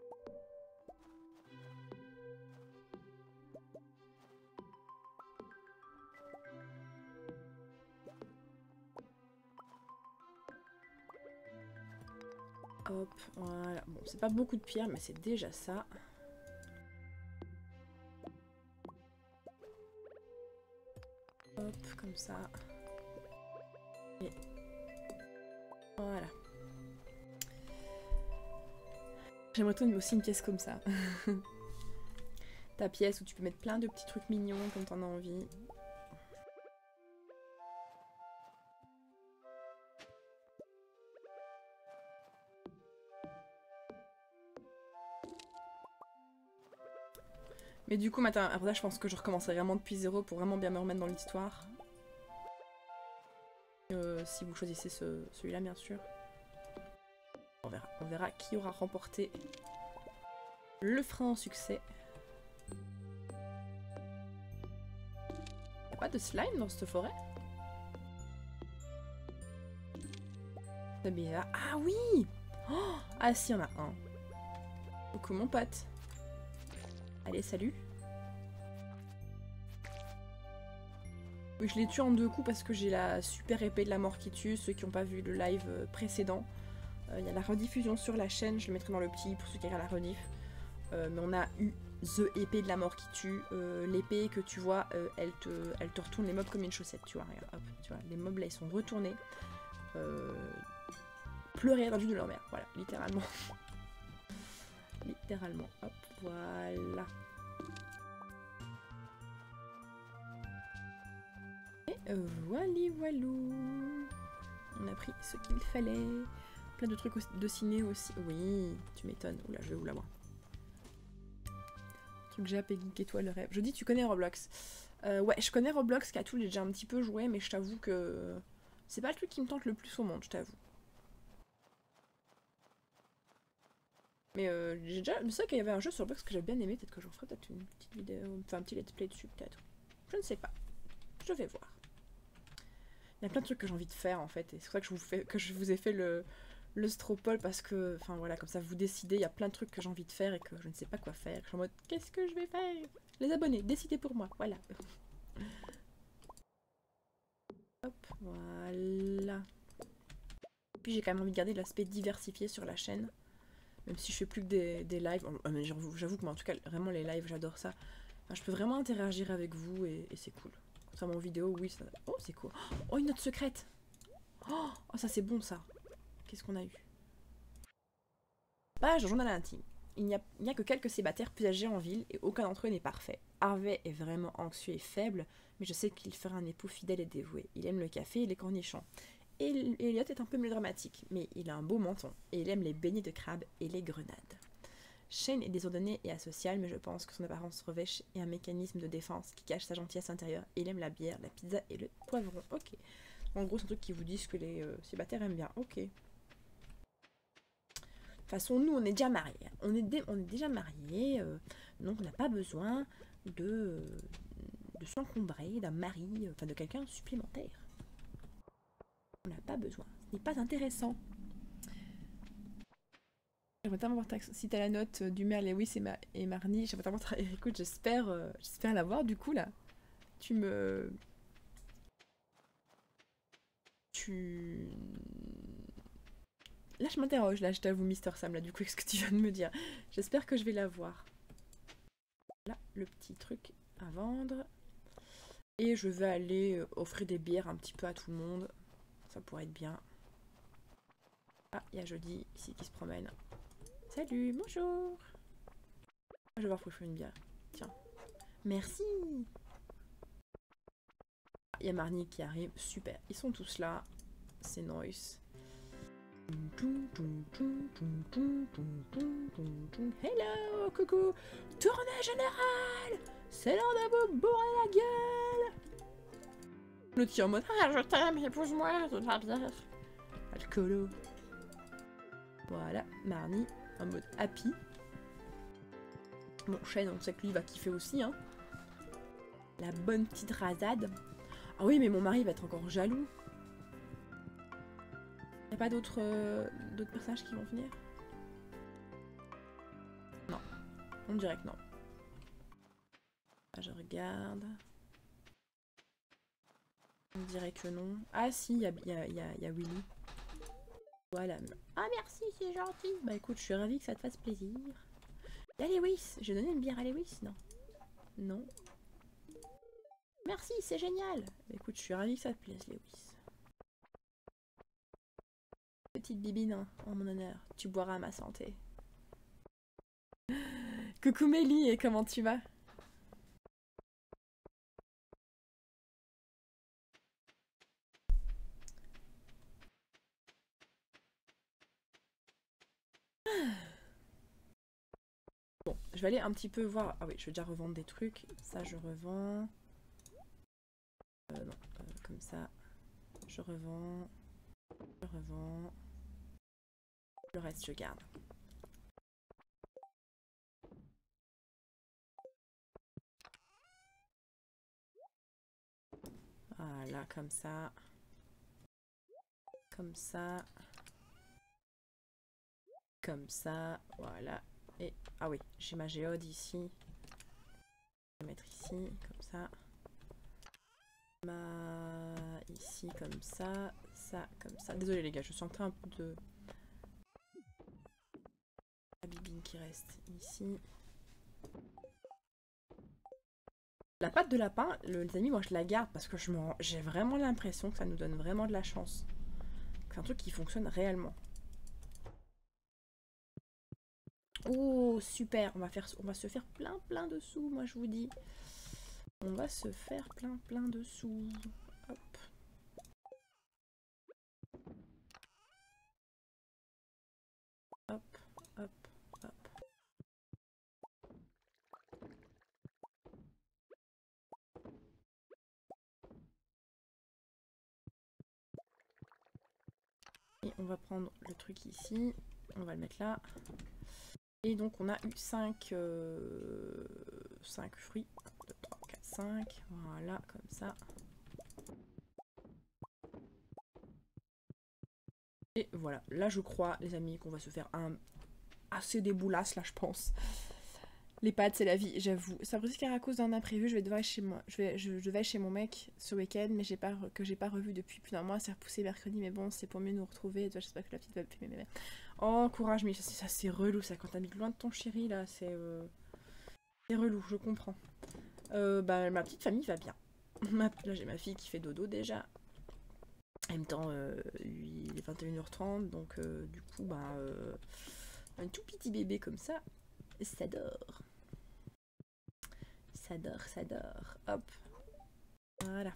Speaker 2: Hop, voilà. Bon, c'est pas beaucoup de pierres, mais c'est déjà ça. Hop, comme ça. Et voilà. J'aimerais trouver aussi une pièce comme ça. Ta pièce où tu peux mettre plein de petits trucs mignons quand t'en as envie. Mais du coup, maintenant, après ça, je pense que je recommencerai vraiment depuis zéro pour vraiment bien me remettre dans l'histoire. Euh, si vous choisissez ce, celui-là, bien sûr. On verra, on verra qui aura remporté le franc succès. Y'a pas de slime dans cette forêt? C'est bizarre. Ah oui! Oh, ah si, il y en a un. Coucou mon pote. Allez, salut. Oui, je l'ai tué en deux coups parce que j'ai la super épée de la mort qui tue. Ceux qui n'ont pas vu le live précédent, il euh, y a la rediffusion sur la chaîne. Je le mettrai dans le petit pour ceux qui regardent la rediff. Euh, mais on a eu The épée de la mort qui tue. Euh, L'épée que tu vois, euh, elle, te, elle te retourne les mobs comme une chaussette. Tu vois, regarde, hop, tu vois, les mobs là ils sont retournés. Euh, pleurer dans le jus de leur mère. Voilà, littéralement. Littéralement, hop, voilà. Et euh, voili voilou. On a pris ce qu'il fallait. Plein de trucs de ciné aussi. Oui, tu m'étonnes. Oula, je vais vous l'avoir. Truc J A P Geek et toi le rêve. Je dis, tu connais Roblox. Euh, ouais, je connais Roblox, Katou, j'ai déjà un petit peu joué, mais je t'avoue que c'est pas le truc qui me tente le plus au monde, je t'avoue. Mais euh, j'ai déjà. C'est vrai qu'il y avait un jeu sur Roblox que j'avais bien aimé, peut-être que j'en ferai peut-être une petite vidéo, enfin un petit let's play dessus peut-être. Je ne sais pas. Je vais voir. Il y a plein de trucs que j'ai envie de faire en fait, et c'est pour ça que je vous fais que je vous ai fait le, le stropole parce que, enfin voilà, comme ça vous décidez, il y a plein de trucs que j'ai envie de faire et que je ne sais pas quoi faire. Je suis en mode, qu'est-ce que je vais faire? Les abonnés, décidez pour moi, voilà. Hop, voilà. Puis j'ai quand même envie de garder l'aspect diversifié sur la chaîne. Même si je fais plus que des, des lives. J'avoue que moi en tout cas, vraiment les lives, j'adore ça. Enfin, je peux vraiment interagir avec vous et, et c'est cool. Contrairement aux vidéos, oui, ça... Oh, c'est cool. Oh, une note secrète. Oh, oh ça c'est bon ça. Qu'est-ce qu'on a eu? Page journal intime. Il n'y a, a que quelques célibataires plus âgés en ville et aucun d'entre eux n'est parfait. Harvey est vraiment anxieux et faible, mais je sais qu'il fera un époux fidèle et dévoué. Il aime le café et les cornichons. Et Elliot est un peu mélodramatique, mais il a un beau menton, et il aime les beignets de crabe et les grenades. Shane est désordonné et asocial, mais je pense que son apparence revêche est un mécanisme de défense qui cache sa gentillesse intérieure. Il aime la bière, la pizza et le poivron. Ok. En gros, c'est un truc qui vous disent que les euh, célibataires aiment bien. Ok. De toute façon, nous, on est déjà mariés. On est, on est déjà mariés, euh, donc on n'a pas besoin de, euh, de s'encombrer d'un mari, enfin de quelqu'un supplémentaire. On n'a pas besoin. Ce n'est pas intéressant. J'aimerais tellement voir ta... si t'as la note du maire Lewis et, Ma... et Marnie. J'aimerais tellement... Tra... Écoute, j'espère euh... j'espère l'avoir du coup là. Tu me... Tu... Là je m'interroge, là je t'avoue Mister Sam, là du coup, qu'est-ce que tu viens de me dire? J'espère que je vais l'avoir. Là, le petit truc à vendre. Et je vais aller offrir des bières un petit peu à tout le monde. Ça pourrait être bien. Ah, il y a Jody ici qui se promène. Salut, bonjour. Je vais voir pour une bière. Tiens. Merci. Il y a Marnie qui arrive. Super. Ils sont tous là. C'est nice. Hello, coucou. Tournée générale. C'est l'heure de vous bourrer la gueule. Le tien en mode, ah, je t'aime, épouse-moi, de la bière. Alcoolo. Voilà, Marnie, en mode happy. Bon, Shane, on sait que lui va kiffer aussi, hein. La bonne petite rasade. Ah oui, mais mon mari va être encore jaloux. Y'a pas d'autres euh, d'autres personnages qui vont venir? Non. On dirait que non. Ah, je regarde. On dirait que non. Ah si, il y a, y, a, y, a, y a Willy. Voilà. Ah merci, c'est gentil. Bah écoute, je suis ravie que ça te fasse plaisir. Y'a Lewis. J'ai donné une bière à Lewis? Non. Non. Merci, c'est génial. Bah écoute, je suis ravie que ça te plaise, Lewis. Petite bibine, hein, en mon honneur. Tu boiras à ma santé. Coucou Mélie, et comment tu vas? Bon, je vais aller un petit peu voir... Ah oui, je vais déjà revendre des trucs. Ça, je revends. Euh, non, euh, comme ça. Je revends. Je revends. Le reste, je garde. Voilà, comme ça. Comme ça. Comme ça. Voilà. Et... Ah oui, j'ai ma géode ici. Je vais mettre ici, comme ça. Ma... Ici, comme ça. Ça, comme ça. Désolée les gars, je sens un peu de... La bibine qui reste ici. La pâte de lapin, le, les amis, moi je la garde parce que je j'ai vraiment l'impression que ça nous donne vraiment de la chance. C'est un truc qui fonctionne réellement. Oh super, on va faire, on va se faire plein plein de sous, moi je vous dis. On va se faire plein plein de sous. Hop. Hop, hop, hop. Et on va prendre le truc ici, on va le mettre là. Et donc on a eu cinq, euh, cinq fruits. deux, trois, quatre, cinq. Voilà, comme ça. Et voilà, là je crois les amis qu'on va se faire un assez des boulasses là je pense. Les pâtes c'est la vie, j'avoue. C'est après qu'à cause d'un imprévu, je vais devoir aller chez moi. Je vais, je, je vais chez mon mec ce week-end, mais j'ai pas que j'ai pas revu depuis plus d'un mois. C'est repoussé mercredi, mais bon, c'est pour mieux nous retrouver. J'espère que la petite va filmer. Mais... Oh courage, mais ça, ça c'est relou ça quand t'habites loin de ton chéri là, c'est euh... c'est relou, je comprends. Euh, bah ma petite famille va bien. Là j'ai ma fille qui fait dodo déjà. En même temps, euh, lui, il est vingt et une heures trente, donc euh, du coup, bah, euh, un tout petit bébé comme ça, ça dort. Ça dort, ça dort. Hop. Voilà.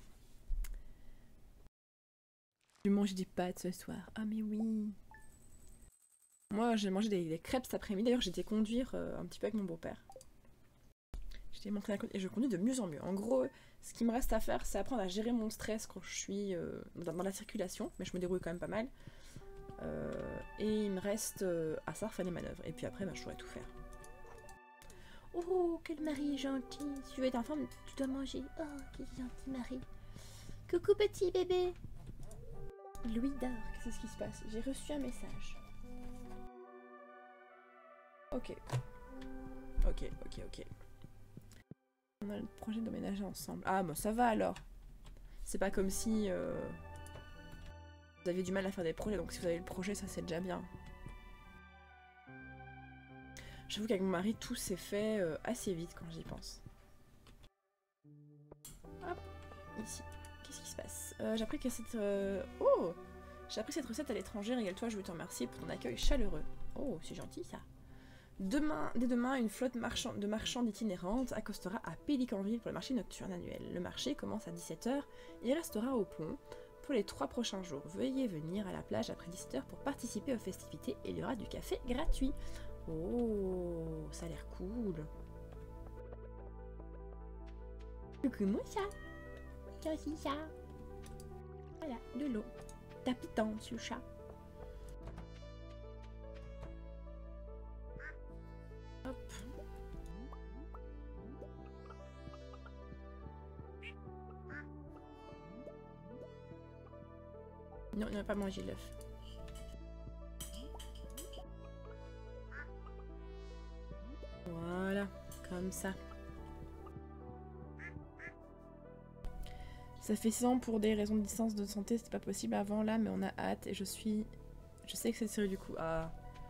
Speaker 2: Je mange des pâtes ce soir. Ah mais oui. Moi, j'ai mangé des, des crêpes cet après-midi. D'ailleurs, j'étais conduire euh, un petit peu avec mon beau-père. J'étais montré à côté et je conduis de mieux en mieux. En gros, ce qui me reste à faire, c'est apprendre à gérer mon stress quand je suis euh, dans, dans la circulation. Mais je me débrouille quand même pas mal. Euh, et il me reste euh, à ça refaire les manœuvres. Et puis après, bah, je pourrais tout faire.
Speaker 3: Oh, quel mari gentil. Si tu veux être en forme, tu dois manger. Oh, quel gentil mari. Coucou petit bébé.
Speaker 2: Louis dort. Qu'est-ce qui se passe? J'ai reçu un message. Ok. Ok, ok, ok. On a le projet d'emménager ensemble. Ah, bah ça va alors. C'est pas comme si euh, vous aviez du mal à faire des projets, donc si vous avez le projet, ça c'est déjà bien. J'avoue qu'avec mon mari, tout s'est fait euh, assez vite quand j'y pense. Hop, ici. Qu'est-ce qui se passe? euh, J'ai appris que cette... Euh... Oh, j'ai appris cette recette à l'étranger. Régale-toi, je veux te remercier pour ton accueil chaleureux. Oh, c'est gentil ça. Demain, dès demain, une flotte marchand, de marchands itinérantes accostera à Pélicanville pour le marché nocturne annuel. Le marché commence à dix-sept heures et restera au pont pour les trois prochains jours. Veuillez venir à la plage après dix-sept heures pour participer aux festivités et il y aura du café gratuit. Oh, ça a l'air cool.
Speaker 3: Coucou mon chat. Toi aussi chat. Voilà, de l'eau. Ta pitance le chat.
Speaker 2: Non, il n'a pas mangé l'œuf. Voilà, comme ça. Ça fait six ans pour des raisons de distance de santé, c'était pas possible avant là, mais on a hâte et je suis... Je sais que c'est sérieux du coup. Ah.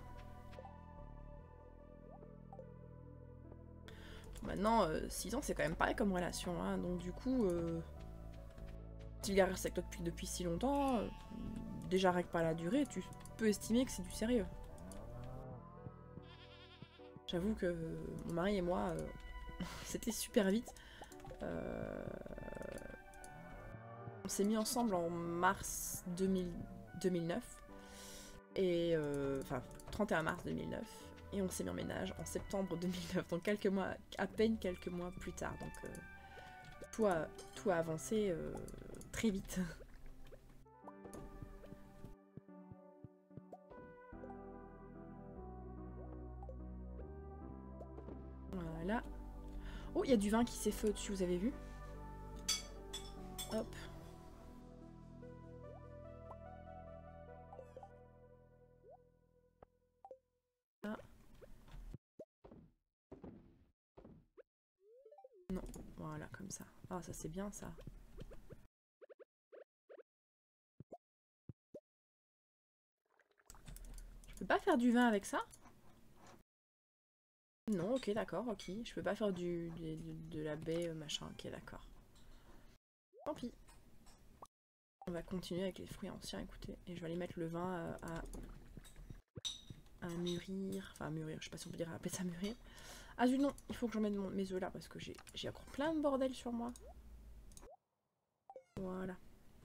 Speaker 2: Maintenant, euh, six ans c'est quand même pareil comme relation, hein, donc du coup... Euh... Si le gars reste avec toi depuis, depuis si longtemps, euh, déjà rien que par la durée, tu peux estimer que c'est du sérieux. J'avoue que mon mari et moi, euh, c'était super vite. Euh... On s'est mis ensemble en mars deux mille, deux mille neuf. Et euh, enfin, trente et un mars deux mille neuf. Et on s'est mis en ménage en septembre deux mille neuf. Donc quelques mois, à peine quelques mois plus tard. Donc euh, tout, a, tout a avancé euh, très vite. Voilà. Oh, il y a du vin qui s'est fait au-dessus, vous avez vu? Hop. Ah. Non, voilà, comme ça. Ah, ça c'est bien ça. Je peux pas faire du vin avec ça? Non, ok, d'accord, ok. Je peux pas faire du, de, de, de la baie, machin, ok, d'accord. Tant pis. On va continuer avec les fruits anciens, écoutez. Et je vais aller mettre le vin à, à, à mûrir. Enfin, à mûrir, je sais pas si on peut dire appeler ça mûrir. Ah zut, non, il faut que j'emmène mes œufs là parce que j'ai encore plein de bordel sur moi. Voilà.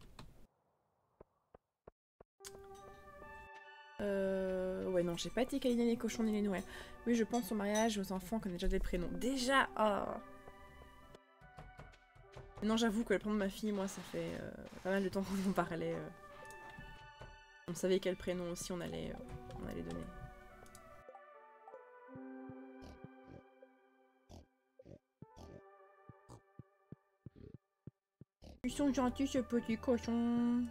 Speaker 2: Euh... Ouais, non, j'ai pas été câliner les cochons ni les Noëls. Oui, je pense au mariage, aux enfants, qu'on a déjà des prénoms. Déjà, oh. Non, j'avoue que le prénom de ma fille, moi, ça fait euh, pas mal de temps qu'on en parlait. Euh... On savait quel prénom aussi on allait, euh, on allait donner. Ils sont gentils, ce petit cochon.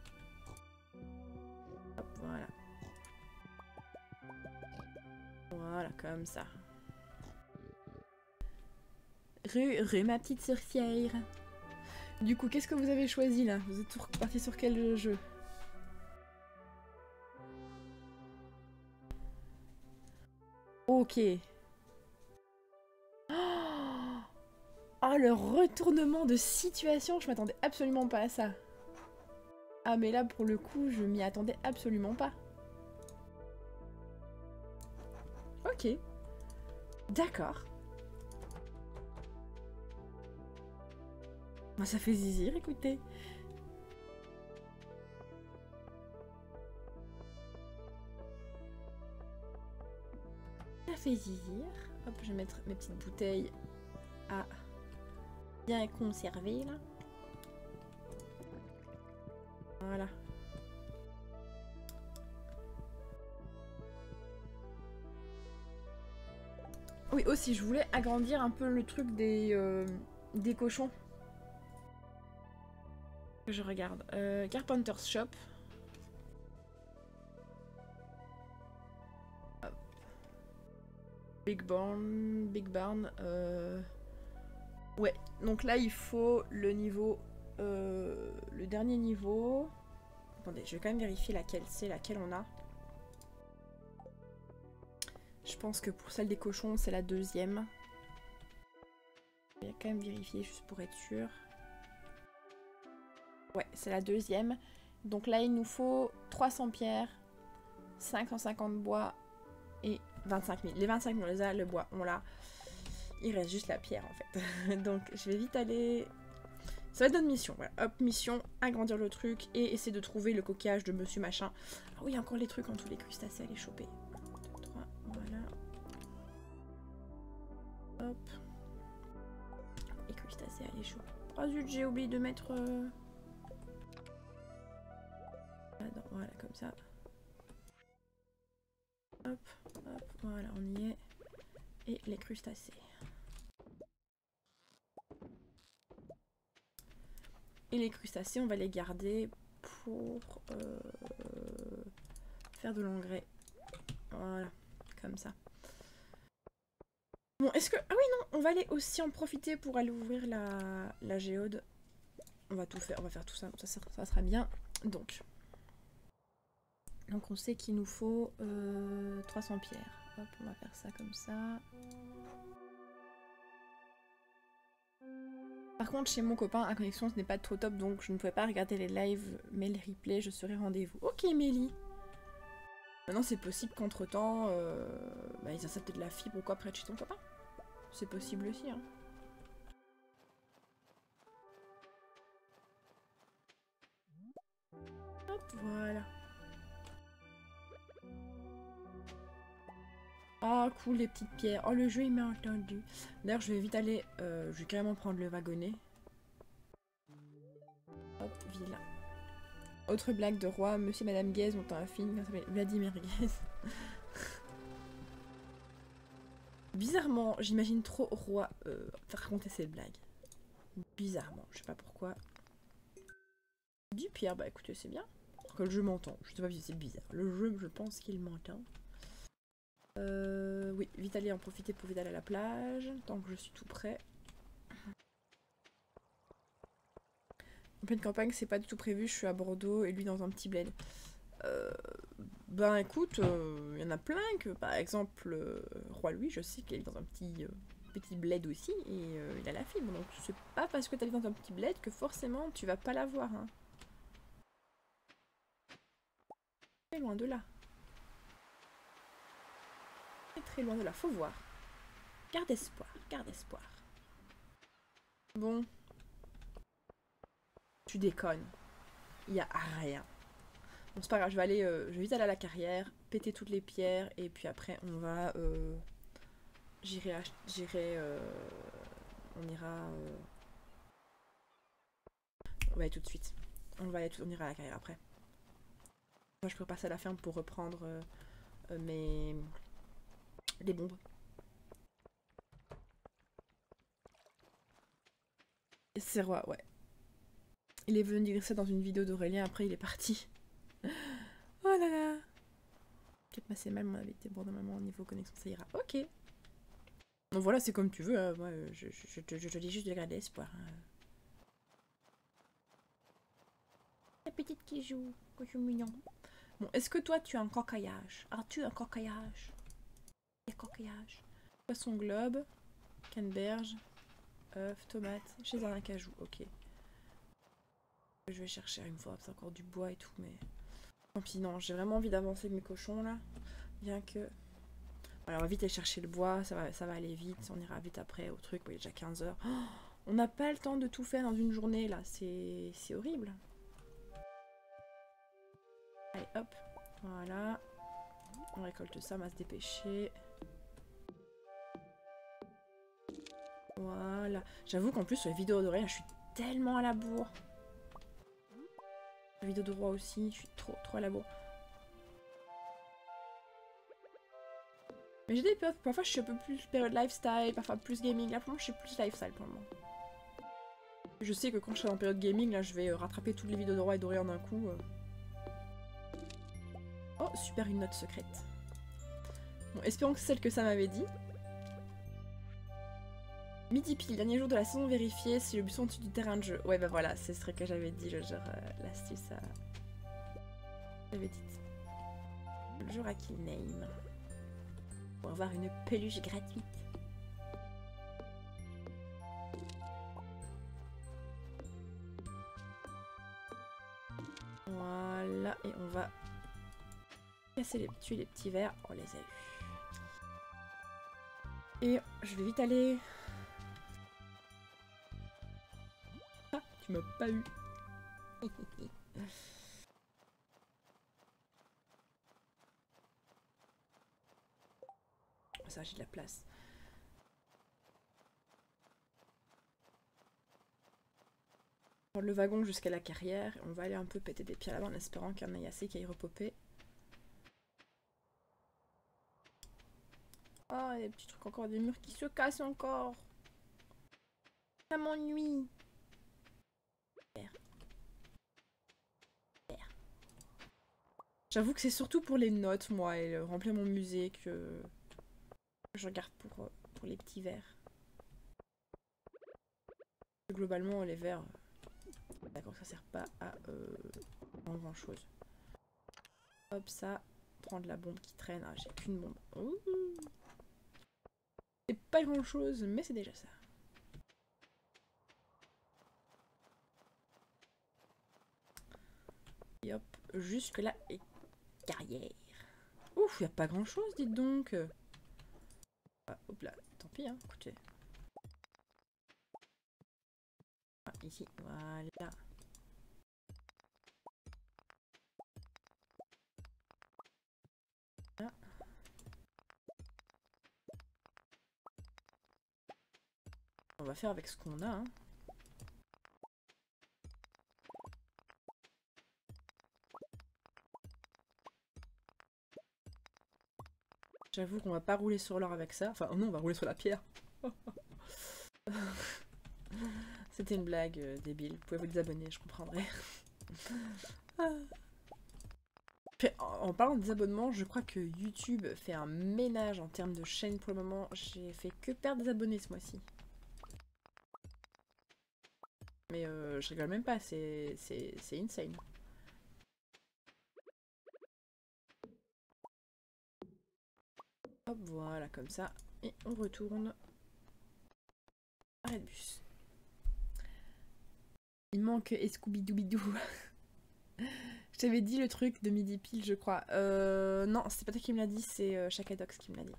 Speaker 2: Hop, voilà. Voilà, comme ça. Rue, rue, ma petite sorcière. Du coup, qu'est-ce que vous avez choisi là? Vous êtes parti sur quel jeu? Ok. Oh, oh, le retournement de situation, je m'attendais absolument pas à ça. Ah mais là, pour le coup, je m'y attendais absolument pas. Ok. D'accord. Bah, ça fait zizir, écoutez. Ça fait zizir. Hop, je vais mettre mes petites bouteilles à bien conserver, là. Voilà. Oui, aussi, je voulais agrandir un peu le truc des, euh, des cochons. Je regarde. Euh, Carpenter's Shop. Hop. Big Barn. Big Barn. Euh... Ouais, donc là, il faut le niveau... Euh, le dernier niveau... Attendez, je vais quand même vérifier laquelle c'est, laquelle on a. Je pense que pour celle des cochons, c'est la deuxième. Je vais quand même vérifier juste pour être sûr. Ouais, c'est la deuxième. Donc là, il nous faut trois cents pierres, cinq cent cinquante bois et vingt-cinq mille. Les vingt-cinq mille, on les a, le bois, on l'a. Il reste juste la pierre, en fait. Donc, je vais vite aller... Ça va être notre mission, voilà. Hop, mission, agrandir le truc et essayer de trouver le coquillage de monsieur machin. Ah oui, il y a encore les trucs en tous les crustacés à les choper. deux, trois, voilà. Hop. Les crustacés à les choper. Oh zut, j'ai oublié de mettre... Euh... Voilà, comme ça. Hop, hop, voilà, on y est. Et les crustacés. Et les crustacés, on va les garder pour euh, faire de l'engrais. Voilà, comme ça. Bon, est-ce que... Ah oui, non, on va aller aussi en profiter pour aller ouvrir la, la géode. On va tout faire, on va faire tout ça, ça, ça, ça sera bien. Donc, donc on sait qu'il nous faut euh, trois cents pierres. Hop, on va faire ça comme ça. Par contre, chez mon copain, la connexion ce n'est pas trop top, donc je ne pouvais pas regarder les lives, mais les replays, je serai rendez-vous. Ok, Mélie. Maintenant, c'est possible qu'entre-temps, euh, bah, ils installent peut-être de la fibre ou quoi près de chez ton copain. C'est possible aussi, hein. Hop, voilà. Ah, cool, les petites pierres. Oh, le jeu, il m'a entendu. D'ailleurs, je vais vite aller... Euh, je vais carrément prendre le wagonnet. Hop, vilain. Autre blague de roi. Monsieur et Madame Guez ont un film qui s'appelle Vladimir Guez. Bizarrement, j'imagine trop roi euh, raconter ces blagues. Bizarrement, je sais pas pourquoi. Du Pierre, bah écoutez, c'est bien. Que le jeu m'entend. Je sais pas si c'est bizarre. Le jeu, je pense qu'il m'entend. Euh, oui, vite aller en profiter pour vite aller à la plage, tant que je suis tout prêt. En pleine campagne, c'est pas du tout prévu, je suis à Bordeaux et lui dans un petit bled. Euh, ben écoute, il euh, y en a plein que, par exemple, euh, Roi Louis, je sais qu'il est dans un petit, euh, petit bled aussi et euh, il a la fibre. Donc c'est pas parce que t'habites dans un petit bled que forcément tu vas pas l'avoir. Hein. Très loin de là. Très loin de là, faut voir. Garde espoir, garde espoir. Bon. Tu déconnes. Il y a rien. Bon, c'est pas grave, je vais aller, euh, je vais vite aller à la carrière, péter toutes les pierres, et puis après on va... Euh, J'irai... J'irai... Euh, on ira... Euh, on va aller tout de suite. On va aller tout, on ira à la carrière après. Moi je peux passer à la ferme pour reprendre euh, euh, mes... les bombes. C'est roi, ouais. Il est venu dire ça dans une vidéo d'Aurélien, après il est parti. Oh là là. Peut-être assez mal, mon avis, bon normalement au niveau connexion ça ira. Ok. Donc voilà, c'est comme tu veux, hein. Moi je, je, je, je, je te dis juste de garder espoir. Hein. La petite qui joue, que je mignon. Bon, est-ce que toi tu as un coquillage? As-tu un coquillage? Il y a coquillage. Poisson globe, canneberge, œuf, tomate, chez un acajou, ok. Je vais chercher une fois, c'est encore du bois et tout, mais... Tant pis, non, j'ai vraiment envie d'avancer avec mes cochons, là. Bien que... Voilà, on va vite aller chercher le bois, ça va, ça va aller vite, on ira vite après au truc, oui, il est déjà quinze heures. Oh, on n'a pas le temps de tout faire dans une journée, là, c'est horrible. Allez, hop, voilà. On récolte ça, on va se dépêcher. Voilà. J'avoue qu'en plus, sur les vidéos d'Aurélien, je suis tellement à la bourre. La vidéo de roi aussi, je suis trop, trop à la bourre. Mais j'ai des périodes, parfois je suis un peu plus période lifestyle, parfois plus gaming. Là, pour moi, je suis plus lifestyle pour le moment. Je sais que quand je serai en période gaming, là, je vais rattraper toutes les vidéos de roi et d'Aurélien d'un coup. Oh, super, une note secrète. Bon, espérons que c'est celle que ça m'avait dit. Midi pile, dernier jour de la saison vérifiée si le buisson au-dessus du terrain de jeu. Ouais, bah voilà, c'est ce que j'avais dit, le genre, euh, l'astuce à... J'avais dit. Le jour à kill name. Pour avoir une peluche gratuite. Voilà, et on va casser les, tuer les petits vers. On les a eu. Et je vais vite aller... Ah, tu m'as pas eu. Ça, j'ai de la place. On prend le wagon jusqu'à la carrière. On va aller un peu péter des pierres là-bas en espérant qu'il y en ait assez qui aillent repopper. Oh, il y a des petits trucs encore, des murs qui se cassent encore. Ça m'ennuie. Pierre. Pierre. J'avoue que c'est surtout pour les notes, moi, et remplir mon musée que je regarde pour, pour les petits verres. Globalement, les verres, d'accord, ça sert pas à euh, grand chose. Hop, ça, prendre la bombe qui traîne. Ah, j'ai qu'une bombe. Ouh. C'est pas grand chose, mais c'est déjà ça. Et hop, jusque là, et carrière. Ouf, y a pas grand chose, dites donc. Ah, hop là, tant pis, hein, écoutez. Ah, ici, voilà. Là. On va faire avec ce qu'on a, hein. J'avoue qu'on va pas rouler sur l'or avec ça. Enfin, non, on va rouler sur la pierre. C'était une blague euh, débile. Vous pouvez vous désabonner, je comprendrai. en, en parlant de désabonnements, je crois que YouTube fait un ménage en termes de chaîne pour le moment. J'ai fait que perdre des abonnés ce mois-ci. Mais euh, je rigole même pas, c'est insane. Hop, voilà, comme ça. Et on retourne. Arrêt de bus. Il manque Scooby-Dooby-Doo. Je t'avais dit le truc de midi pile, je crois. Euh, non, c'est pas toi qui me l'a dit, c'est euh, Chakadox qui me l'a dit.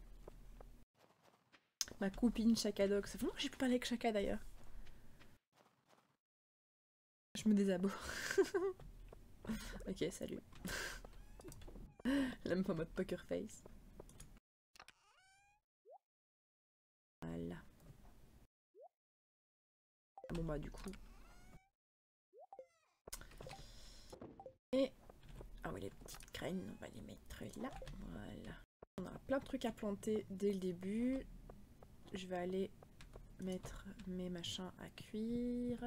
Speaker 2: Ma copine Chakadox. Ça fait longtemps que j'ai pu parler avec Chaka d'ailleurs. Je me désabo. Ok, salut. Elle aime pas mode poker face. Voilà. Bon bah du coup. Et... ah oui, les petites graines, on va les mettre là. Voilà. On a plein de trucs à planter dès le début. Je vais aller mettre mes machins à cuire.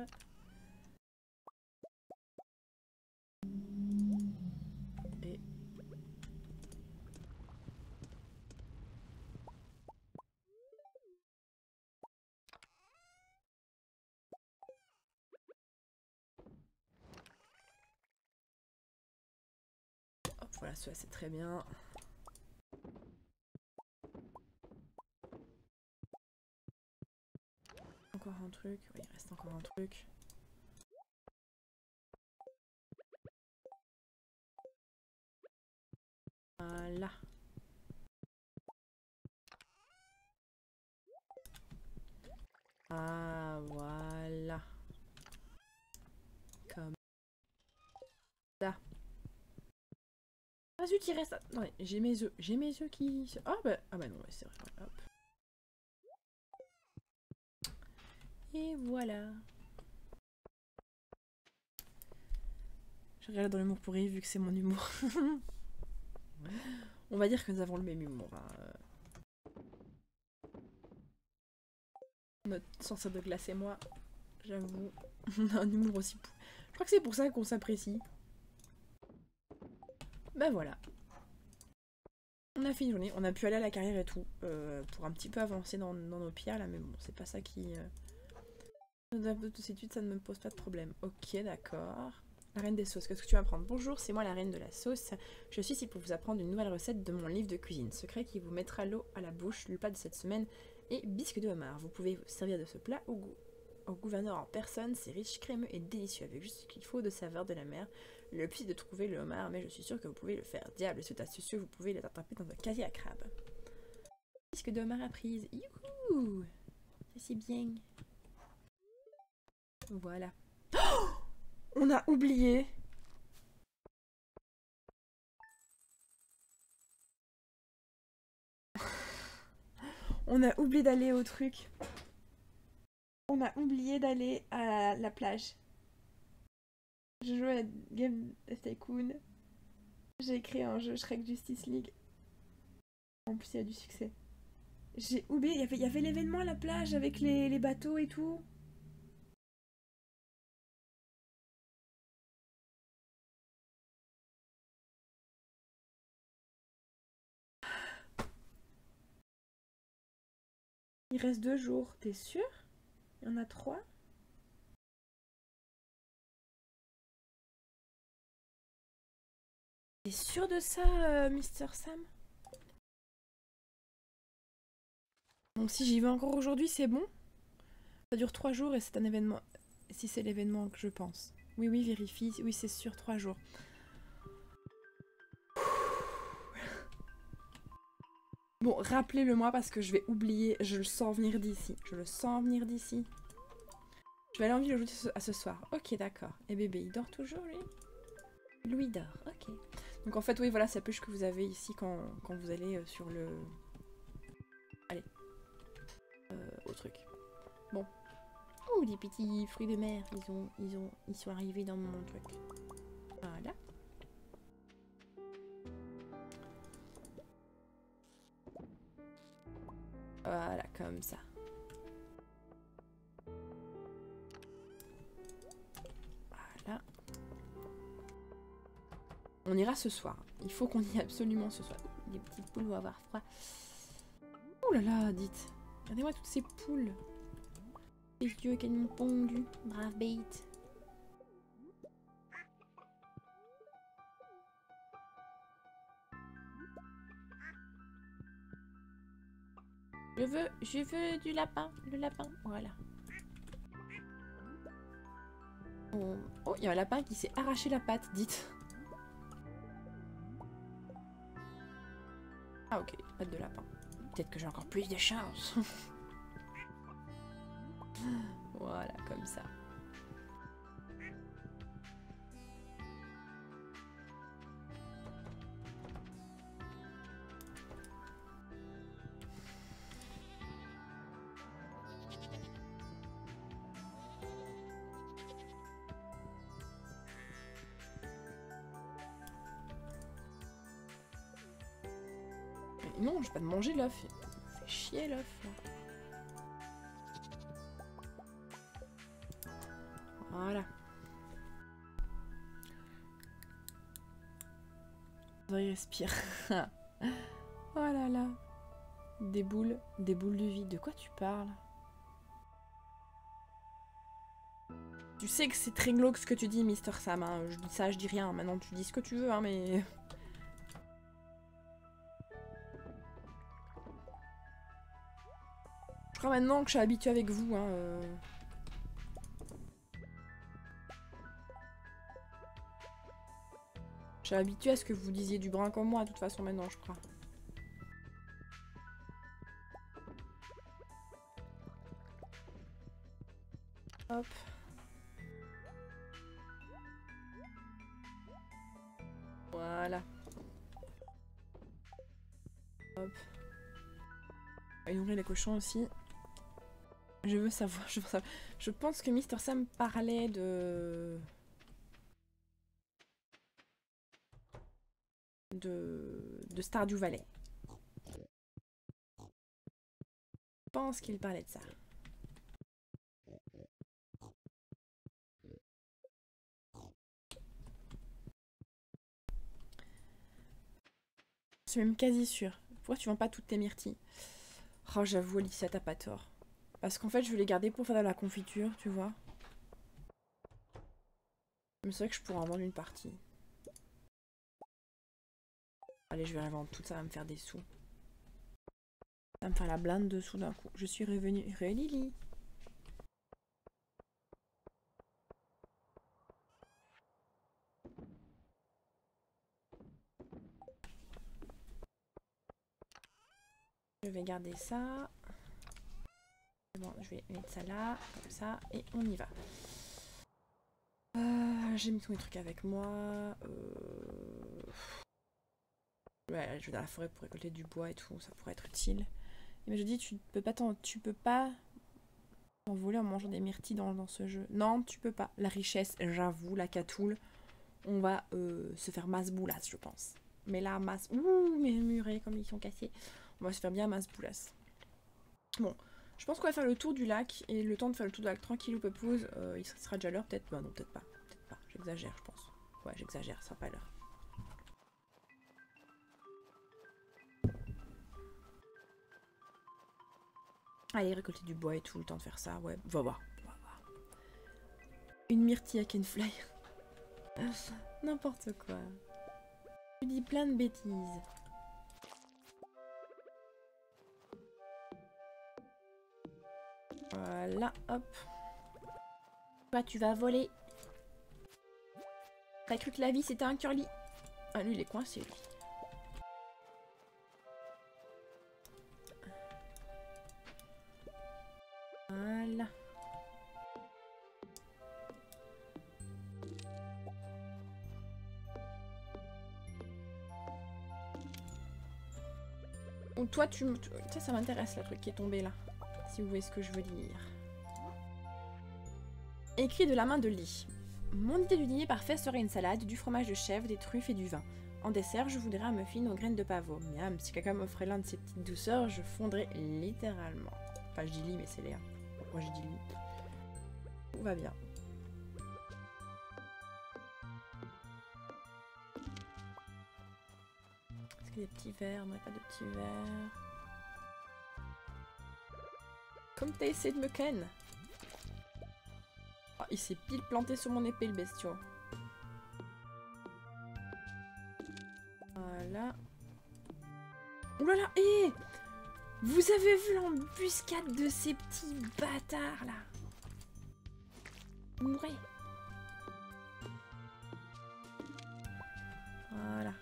Speaker 2: Et... hop, voilà, ça c'est très bien. Encore un truc, oui, il reste encore un truc. Voilà. Ah, voilà. Comme ça. Ah zut, il reste... non, j'ai mes œufs. J'ai mes œufs qui... ah bah, ah bah non, ouais, c'est vrai. Hop. Et voilà. Je regarde dans l'humour pourri vu que c'est mon humour. On va dire que nous avons le même humour. Hein. Notre sorcière de glace et moi, j'avoue, on a un humour aussi... je crois que c'est pour ça qu'on s'apprécie. Ben voilà. On a fait une journée, on a pu aller à la carrière et tout, euh, pour un petit peu avancer dans, dans nos pierres là, mais bon, c'est pas ça qui... Euh... de ces études, ça ne me pose pas de problème. Ok, d'accord. La reine des sauces, qu'est-ce que tu vas apprendre? Bonjour, c'est moi la reine de la sauce. Je suis ici pour vous apprendre une nouvelle recette de mon livre de cuisine secret qui vous mettra l'eau à la bouche. Le plat de cette semaine est bisque de homard. Vous pouvez vous servir de ce plat au goût. Au gouverneur en personne, c'est riche, crémeux et délicieux avec juste ce qu'il faut de saveur de la mer. Le plus de trouver le homard, mais je suis sûre que vous pouvez le faire. Diable, c'est astucieux, vous pouvez les attraper dans un casier à crabe. Bisque de homard à prise. Youhou! Ça c'est bien. Voilà. Oh, on a oublié. On a oublié d'aller au truc. On a oublié d'aller à la plage. Je joue à Game of Tycoon. J'ai créé un jeu Shrek Justice League. En plus, il y a du succès. J'ai oublié, il y avait, il y avait l'événement à la plage avec les, les bateaux et tout. Il reste deux jours, t'es sûr? Il y en a trois? T'es sûr de ça, euh, Mister Sam? Donc si j'y vais encore aujourd'hui, c'est bon? Ça dure trois jours et c'est un événement. Si c'est l'événement que je pense. Oui, oui, vérifie. Oui, c'est sûr, trois jours. Bon, rappelez-le moi parce que je vais oublier. Je le sens venir d'ici. Je le sens venir d'ici. Je vais aller en ville aujourd'hui à ce soir. Ok, d'accord. Et bébé, il dort toujours, lui? Louis dort, ok. Donc en fait, oui, voilà, c'est la pêche que vous avez ici quand, quand vous allez euh, sur le... Allez. Euh, au truc. Bon.
Speaker 3: Oh, des petits fruits de mer, ils ont, ils ont, ils sont arrivés dans mon truc.
Speaker 2: Voilà. Voilà, comme ça. Voilà. On ira ce soir. Il faut qu'on y aille absolument ce soir.
Speaker 3: Les petites poules vont avoir froid.
Speaker 2: Ouh là là, dites. Regardez-moi toutes ces poules.
Speaker 3: Les yeux qu'elles m'ont pondu. Brave bait. Je veux, je veux du lapin. Le lapin, voilà.
Speaker 2: Oh, oh, il y a un lapin qui s'est arraché la patte, dites. Ah ok, patte de lapin. Peut-être que j'ai encore plus de chance. Voilà, comme ça. Mais non, je vais pas manger l'œuf. Ça fait chier l'œuf. Voilà. Il respire. Oh là là. Des boules, des boules de vide. De quoi tu parles? Tu sais que c'est très glauque ce que tu dis, Mister Sam. Hein. Je dis ça, je dis rien. Maintenant, tu dis ce que tu veux, hein, mais... Je crois maintenant que je suis habituée avec vous. Hein, euh... Je suis habituée à ce que vous disiez du brin comme moi, de toute façon, maintenant, je crois. Hop. Voilà. Hop. On va nourrir les cochons aussi. Je veux savoir, je veux savoir. Je pense que Mister Sam parlait de... De... De Stardew Valley. Je pense qu'il parlait de ça. Je suis même quasi sûre. Pourquoi tu vends pas toutes tes myrtilles? Oh, j'avoue, Alicia, t'as pas tort. Parce qu'en fait, je veux les garder pour faire de la confiture, tu vois. Mais c'est vrai que je pourrais en vendre une partie. Allez, je vais les vendre toutes, ça va me faire des sous. Ça va me faire la blinde de sous d'un coup. Je suis revenue. Re-Lily. Je vais garder ça. Bon, je vais mettre ça là, comme ça, et on y va. Euh, J'ai mis tous mes trucs avec moi. Euh... Ouais, je vais dans la forêt pour récolter du bois et tout, ça pourrait être utile. Mais je dis, tu peux pas t'en, tu peux pas t'envoler en mangeant des myrtilles dans, dans ce jeu. Non, tu peux pas. La richesse, j'avoue, la catoule, on va euh, se faire masse boulasse, je pense. Mais là, masse... Ouh, mes murets, comme ils sont cassés. On va se faire bien masse boulasse. Bon, je pense qu'on va faire le tour du lac. Et le temps de faire le tour du lac tranquille ou pepouse, euh, il sera déjà l'heure, peut-être. Bah non, peut-être pas. Peut-être pas. J'exagère, je pense. Ouais, j'exagère, ça sera pas l'heure. Allez, récolter du bois et tout, le temps de faire ça, ouais, va voir. Va voir. Une myrtille à Can Fly. N'importe quoi. Tu dis plein de bêtises. Voilà, hop.
Speaker 3: Toi, tu vas voler.
Speaker 2: T'as cru que la vie c'était un curly? Ah, lui il est coincé, lui. Voilà. Ou toi, tu me... Ça, ça m'intéresse, le truc qui est tombé là. Si vous voyez ce que je veux dire. Écrit de la main de Lee. Mon idée du dîner parfait serait une salade, du fromage de chèvre, des truffes et du vin. En dessert, je voudrais un muffin aux graines de pavot. Miam, si quelqu'un m'offrait l'un de ces petites douceurs, je fondrais littéralement. Enfin, je dis Lee, mais c'est Léa. Pourquoi j'ai dit Lee? Tout va bien. Est-ce qu'il y a des petits verres? Non, pas de petits verres. Comme t'as essayé de me ken. Oh, il s'est pile planté sur mon épée, le bestiau. Voilà. Ouh là là, hé! Vous avez vu l'embuscade de ces petits bâtards, là? Mourez. Voilà.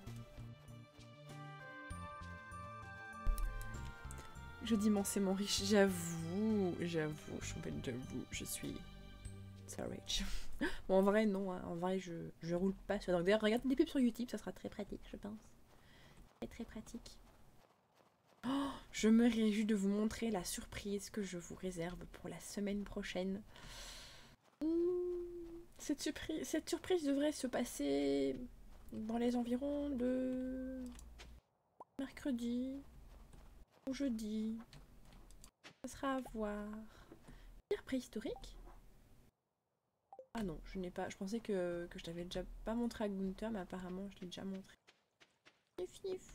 Speaker 2: Je dis mon c'est mon riche, j'avoue, j'avoue, champagne j'avoue, je suis so rich. Bon, en vrai, non, hein. En vrai, je, je roule pas sur... Donc d'ailleurs, regardez des pubs sur YouTube, ça sera très pratique, je pense. Très très pratique. Oh, je me réjouis de vous montrer la surprise que je vous réserve pour la semaine prochaine. Cette surprise, cette surprise devrait se passer dans les environs de mercredi ou jeudi. Ça sera à voir. Pire préhistorique? Ah non, je n'ai pas. Je pensais que, que je t'avais déjà pas montré à Gunther, mais apparemment je l'ai déjà montré. Nif nif.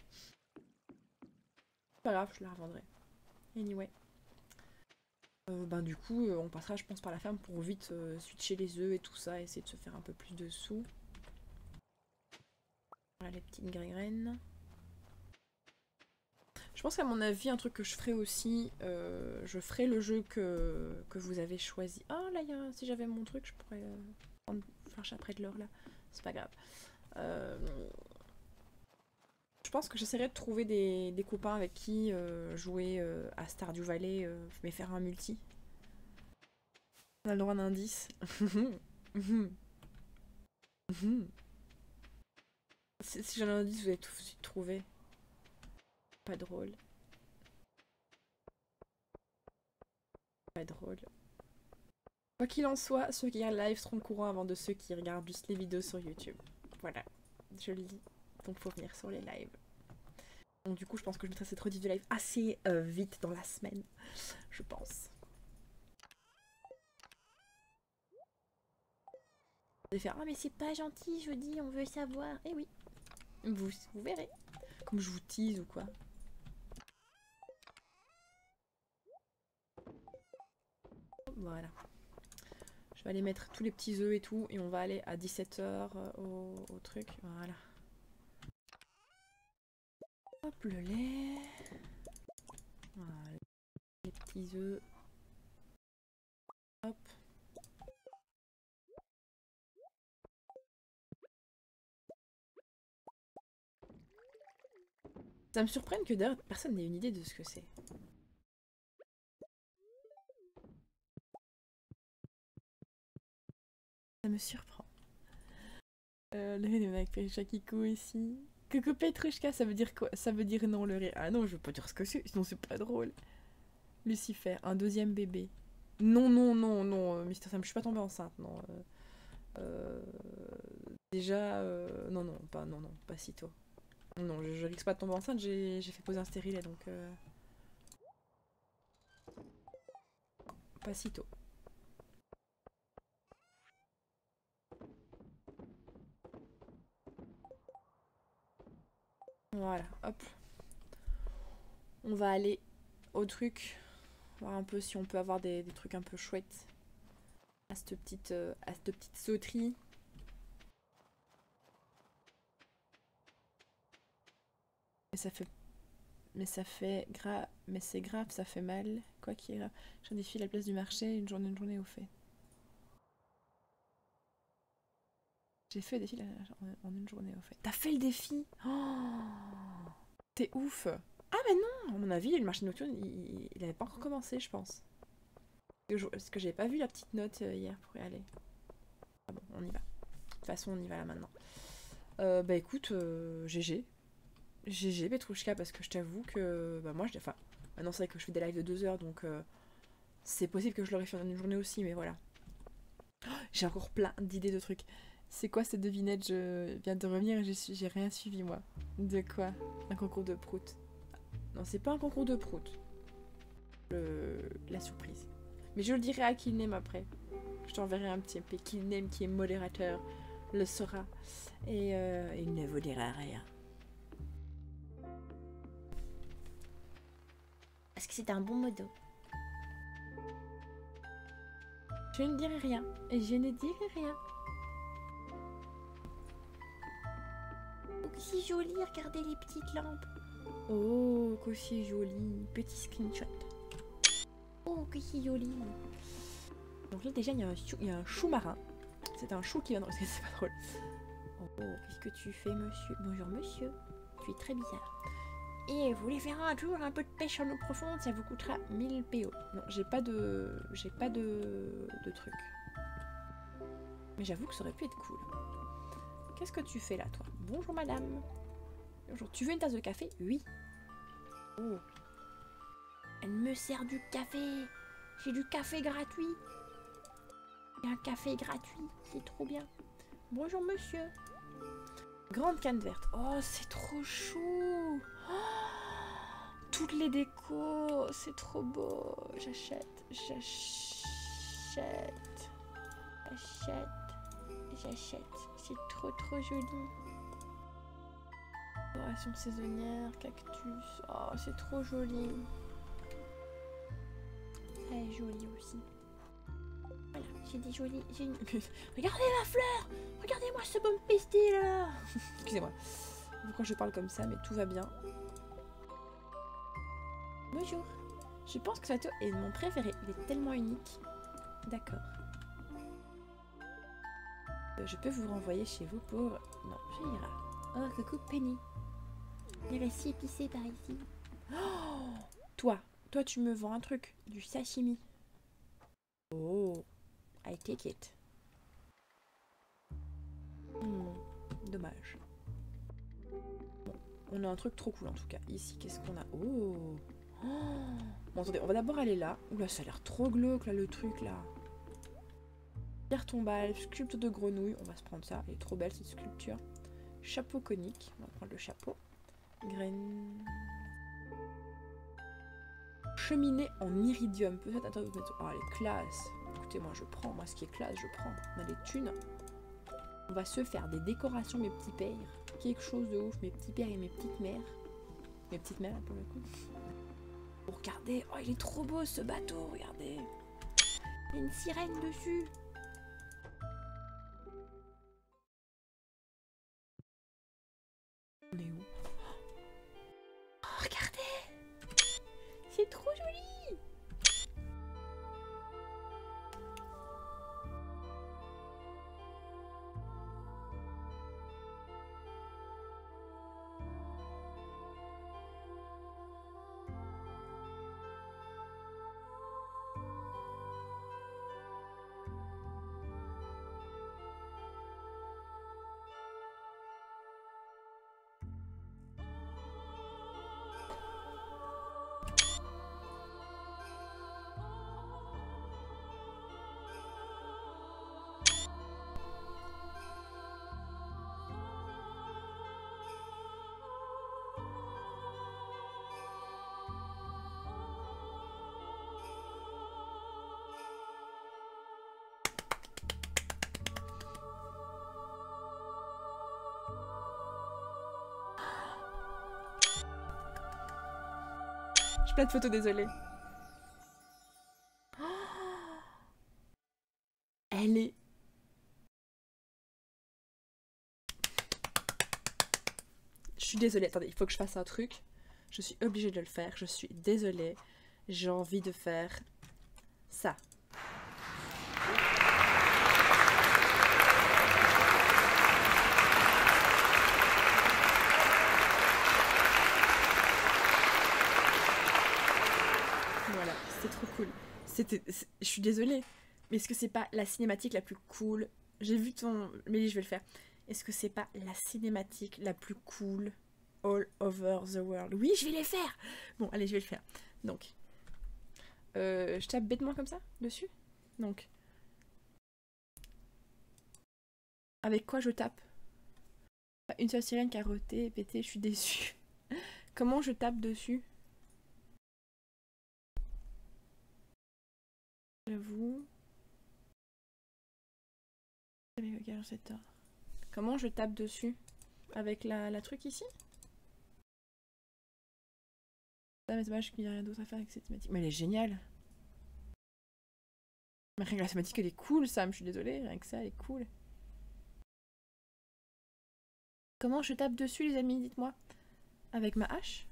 Speaker 2: Pas grave, je la revendrai. Anyway. Euh, ben du coup, euh, on passera je pense par la ferme pour vite euh, switcher les œufs et tout ça, essayer de se faire un peu plus de sous. Voilà les petites graines. Je pense qu'à mon avis, un truc que je ferai aussi, euh, je ferai le jeu que, que vous avez choisi. Ah là, y a, si j'avais mon truc, je pourrais euh, prendre, faire après de l'heure là. C'est pas grave. Euh, je pense que j'essaierai de trouver des, des copains avec qui euh, jouer euh, à Stardew Valley, euh, mais faire un multi. On a le droit d'un indice. si si j'en ai un indice, vous allez tout de suite trouver. Pas drôle. Pas drôle. Quoi qu'il en soit, ceux qui regardent live seront au courant avant de ceux qui regardent juste les vidéos sur YouTube. Voilà, je le dis. Donc faut venir sur les lives. Donc du coup, je pense que je mettrai cette rediff de live assez euh, vite dans la semaine. Je pense. De faire, ah mais c'est pas gentil, je dis, on veut savoir. Eh oui, vous, vous verrez. Comme je vous tease ou quoi. Voilà. Je vais aller mettre tous les petits œufs et tout. Et on va aller à dix-sept heures au, au truc. Voilà. Hop, le lait. Voilà. Les petits œufs. Hop. Ça me surprend que d'ailleurs personne n'ait une idée de ce que c'est. Ça me surprend. Euh, le rire avec Petrushka Kiko ici. Coucou Petrushka, ça veut dire quoi? Ça veut dire non le rire. Ah non, je veux pas dire ce que c'est, sinon c'est pas drôle. Lucifer, un deuxième bébé. Non, non, non, non, euh, Mister Sam, je suis pas tombée enceinte, non. Euh, euh, déjà, euh, non, non, pas, non, non, pas si tôt. Non, je, je risque pas de tomber enceinte, j'ai fait poser un stérilet, donc... Euh... Pas si tôt. Voilà, hop. On va aller au truc. Voir un peu si on peut avoir des, des trucs un peu chouettes. À cette petite, euh, à cette petite sauterie. Mais ça fait... Mais ça fait grave... Mais c'est grave, ça fait mal. Quoi qu'il y ait là. J'ai un défi à la place du marché, une journée, une journée au fait. J'ai fait le défi en une journée au fait. T'as fait le défi? Oh, t'es ouf. Ah mais non, à mon avis, le marché nocturne, il, il avait pas encore commencé, je pense. Parce que j'avais pas vu la petite note hier pour y aller. Ah bon, on y va. De toute façon, on y va là maintenant. Euh, bah écoute, euh, G G. G G Petrouchka, parce que je t'avoue que... Bah moi, je... Enfin, maintenant c'est vrai que je fais des lives de deux heures, donc... Euh, c'est possible que je l'aurais fait en une journée aussi, mais voilà. Oh, j'ai encore plein d'idées de trucs. C'est quoi cette devinette? Je viens de revenir et j'ai rien suivi, moi. De quoi? Un concours de prout. Non, c'est pas un concours de prout. Le... La surprise. Mais je le dirai à Killname après. Je t'enverrai un petit peu. Killname qui est modérateur le saura. Et euh, il ne vous dira rien.
Speaker 3: Parce que c'est un bon modo.
Speaker 2: Je ne dirai rien. Et je ne dirai rien.
Speaker 3: Oh, que c'est joli, regardez les petites lampes.
Speaker 2: Oh, que c'est joli. Petit screenshot.
Speaker 3: Oh, que c'est joli.
Speaker 2: Donc là, déjà, il y a un chou, il y a un chou marin. C'est un chou qui vient de... C'est pas drôle.
Speaker 3: Oh, qu'est-ce que tu fais, monsieur? Bonjour, monsieur. Tu es très bizarre. Et vous voulez faire un tour, un peu de pêche en eau profonde, ça vous coûtera mille P O.
Speaker 2: Non, j'ai pas de... J'ai pas de... de truc. Mais j'avoue que ça aurait pu être cool. Qu'est-ce que tu fais là, toi? Bonjour, madame. Bonjour, tu veux une tasse de café? Oui.
Speaker 3: Oh. Elle me sert du café. J'ai du café gratuit. Il y a un café gratuit, c'est trop bien. Bonjour, monsieur.
Speaker 2: Grande canne verte. Oh, c'est trop chou. Oh, toutes les décos. C'est trop beau. J'achète. J'achète.
Speaker 3: J'achète. J'achète. C'est trop trop joli.
Speaker 2: Décoration saisonnière, cactus. Oh, c'est trop joli.
Speaker 3: Elle est jolie aussi. Voilà, j'ai des jolies... Une... Regardez ma fleur. Regardez-moi ce bon pistil là.
Speaker 2: Excusez-moi. Pourquoi je parle comme ça, mais tout va bien.
Speaker 3: Bonjour.
Speaker 2: Je pense que ce château est mon préféré. Il est tellement unique. D'accord. Euh, je peux vous renvoyer chez vous pour... Non, ça ira.
Speaker 3: Oh, coucou Penny. Il est si épicé par ici.
Speaker 2: Oh, toi, toi tu me vends un truc. Du sashimi. Oh, I take it. Hmm, dommage. Bon, on a un truc trop cool en tout cas. Ici, qu'est-ce qu'on a? Oh, oh. Bon, attendez, on va d'abord aller là. Oula, ça a l'air trop glauque là, le truc là. Pierre tombale, sculpture de grenouille. On va se prendre ça. Elle est trop belle cette sculpture. Chapeau conique. On va prendre le chapeau. Graine. Cheminée en iridium. Peut-être. Attends, oh, elle est classe. Écoutez, moi je prends. Moi, ce qui est classe, je prends. On a des thunes. On va se faire des décorations, mes petits pères. Quelque chose de ouf. Mes petits pères et mes petites mères. Mes petites mères, pour le coup. Oh, regardez. Oh, il est trop beau ce bateau. Regardez.
Speaker 3: Il y a une sirène dessus.
Speaker 2: On est où?
Speaker 3: Oh, regardez. C'est trop joli.
Speaker 2: plein de photos, désolée. Oh, elle est... Je suis désolée, attendez, il faut que je fasse un truc. Je suis obligée de le faire, je suis désolée. J'ai envie de faire ça. Voilà, c'était trop cool. C'était, je suis désolée, mais est-ce que c'est pas la cinématique la plus cool? J'ai vu ton... Mais je vais le faire. Est-ce que c'est pas la cinématique la plus cool all over the world? Oui, je vais les faire. Bon, allez, je vais le faire. Donc, euh, je tape bêtement comme ça, dessus. Donc, avec quoi je tape? Une seule sirène carottée, pétée, je suis déçue. Comment je tape dessus? J'avoue. Comment je tape dessus? Avec la, la truc ici? Ah, mais c'est dommage qu'il n'y a rien d'autre à faire avec cette thématique. Mais elle est géniale! Mais rien que la thématique, elle est cool, Sam, je suis désolée, rien que ça, elle est cool. Comment je tape dessus, les amis, dites-moi? Avec ma hache?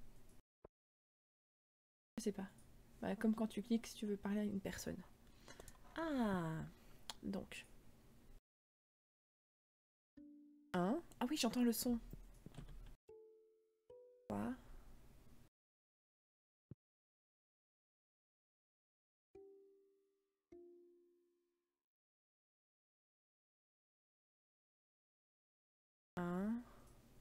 Speaker 2: Je sais pas. Bah, comme quand tu cliques si tu veux parler à une personne. Ah! Donc. Un. Ah oui, j'entends le son. Trois. Un.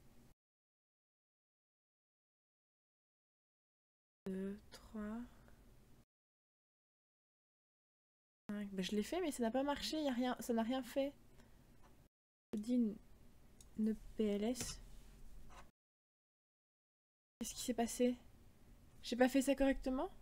Speaker 2: Deux, trois. cinq. Bah, je l'ai fait, mais ça n'a pas marché, y a rien, ça n'a rien fait. Je dis ne P L S. Qu'est-ce qui s'est passé? J'ai pas fait ça correctement?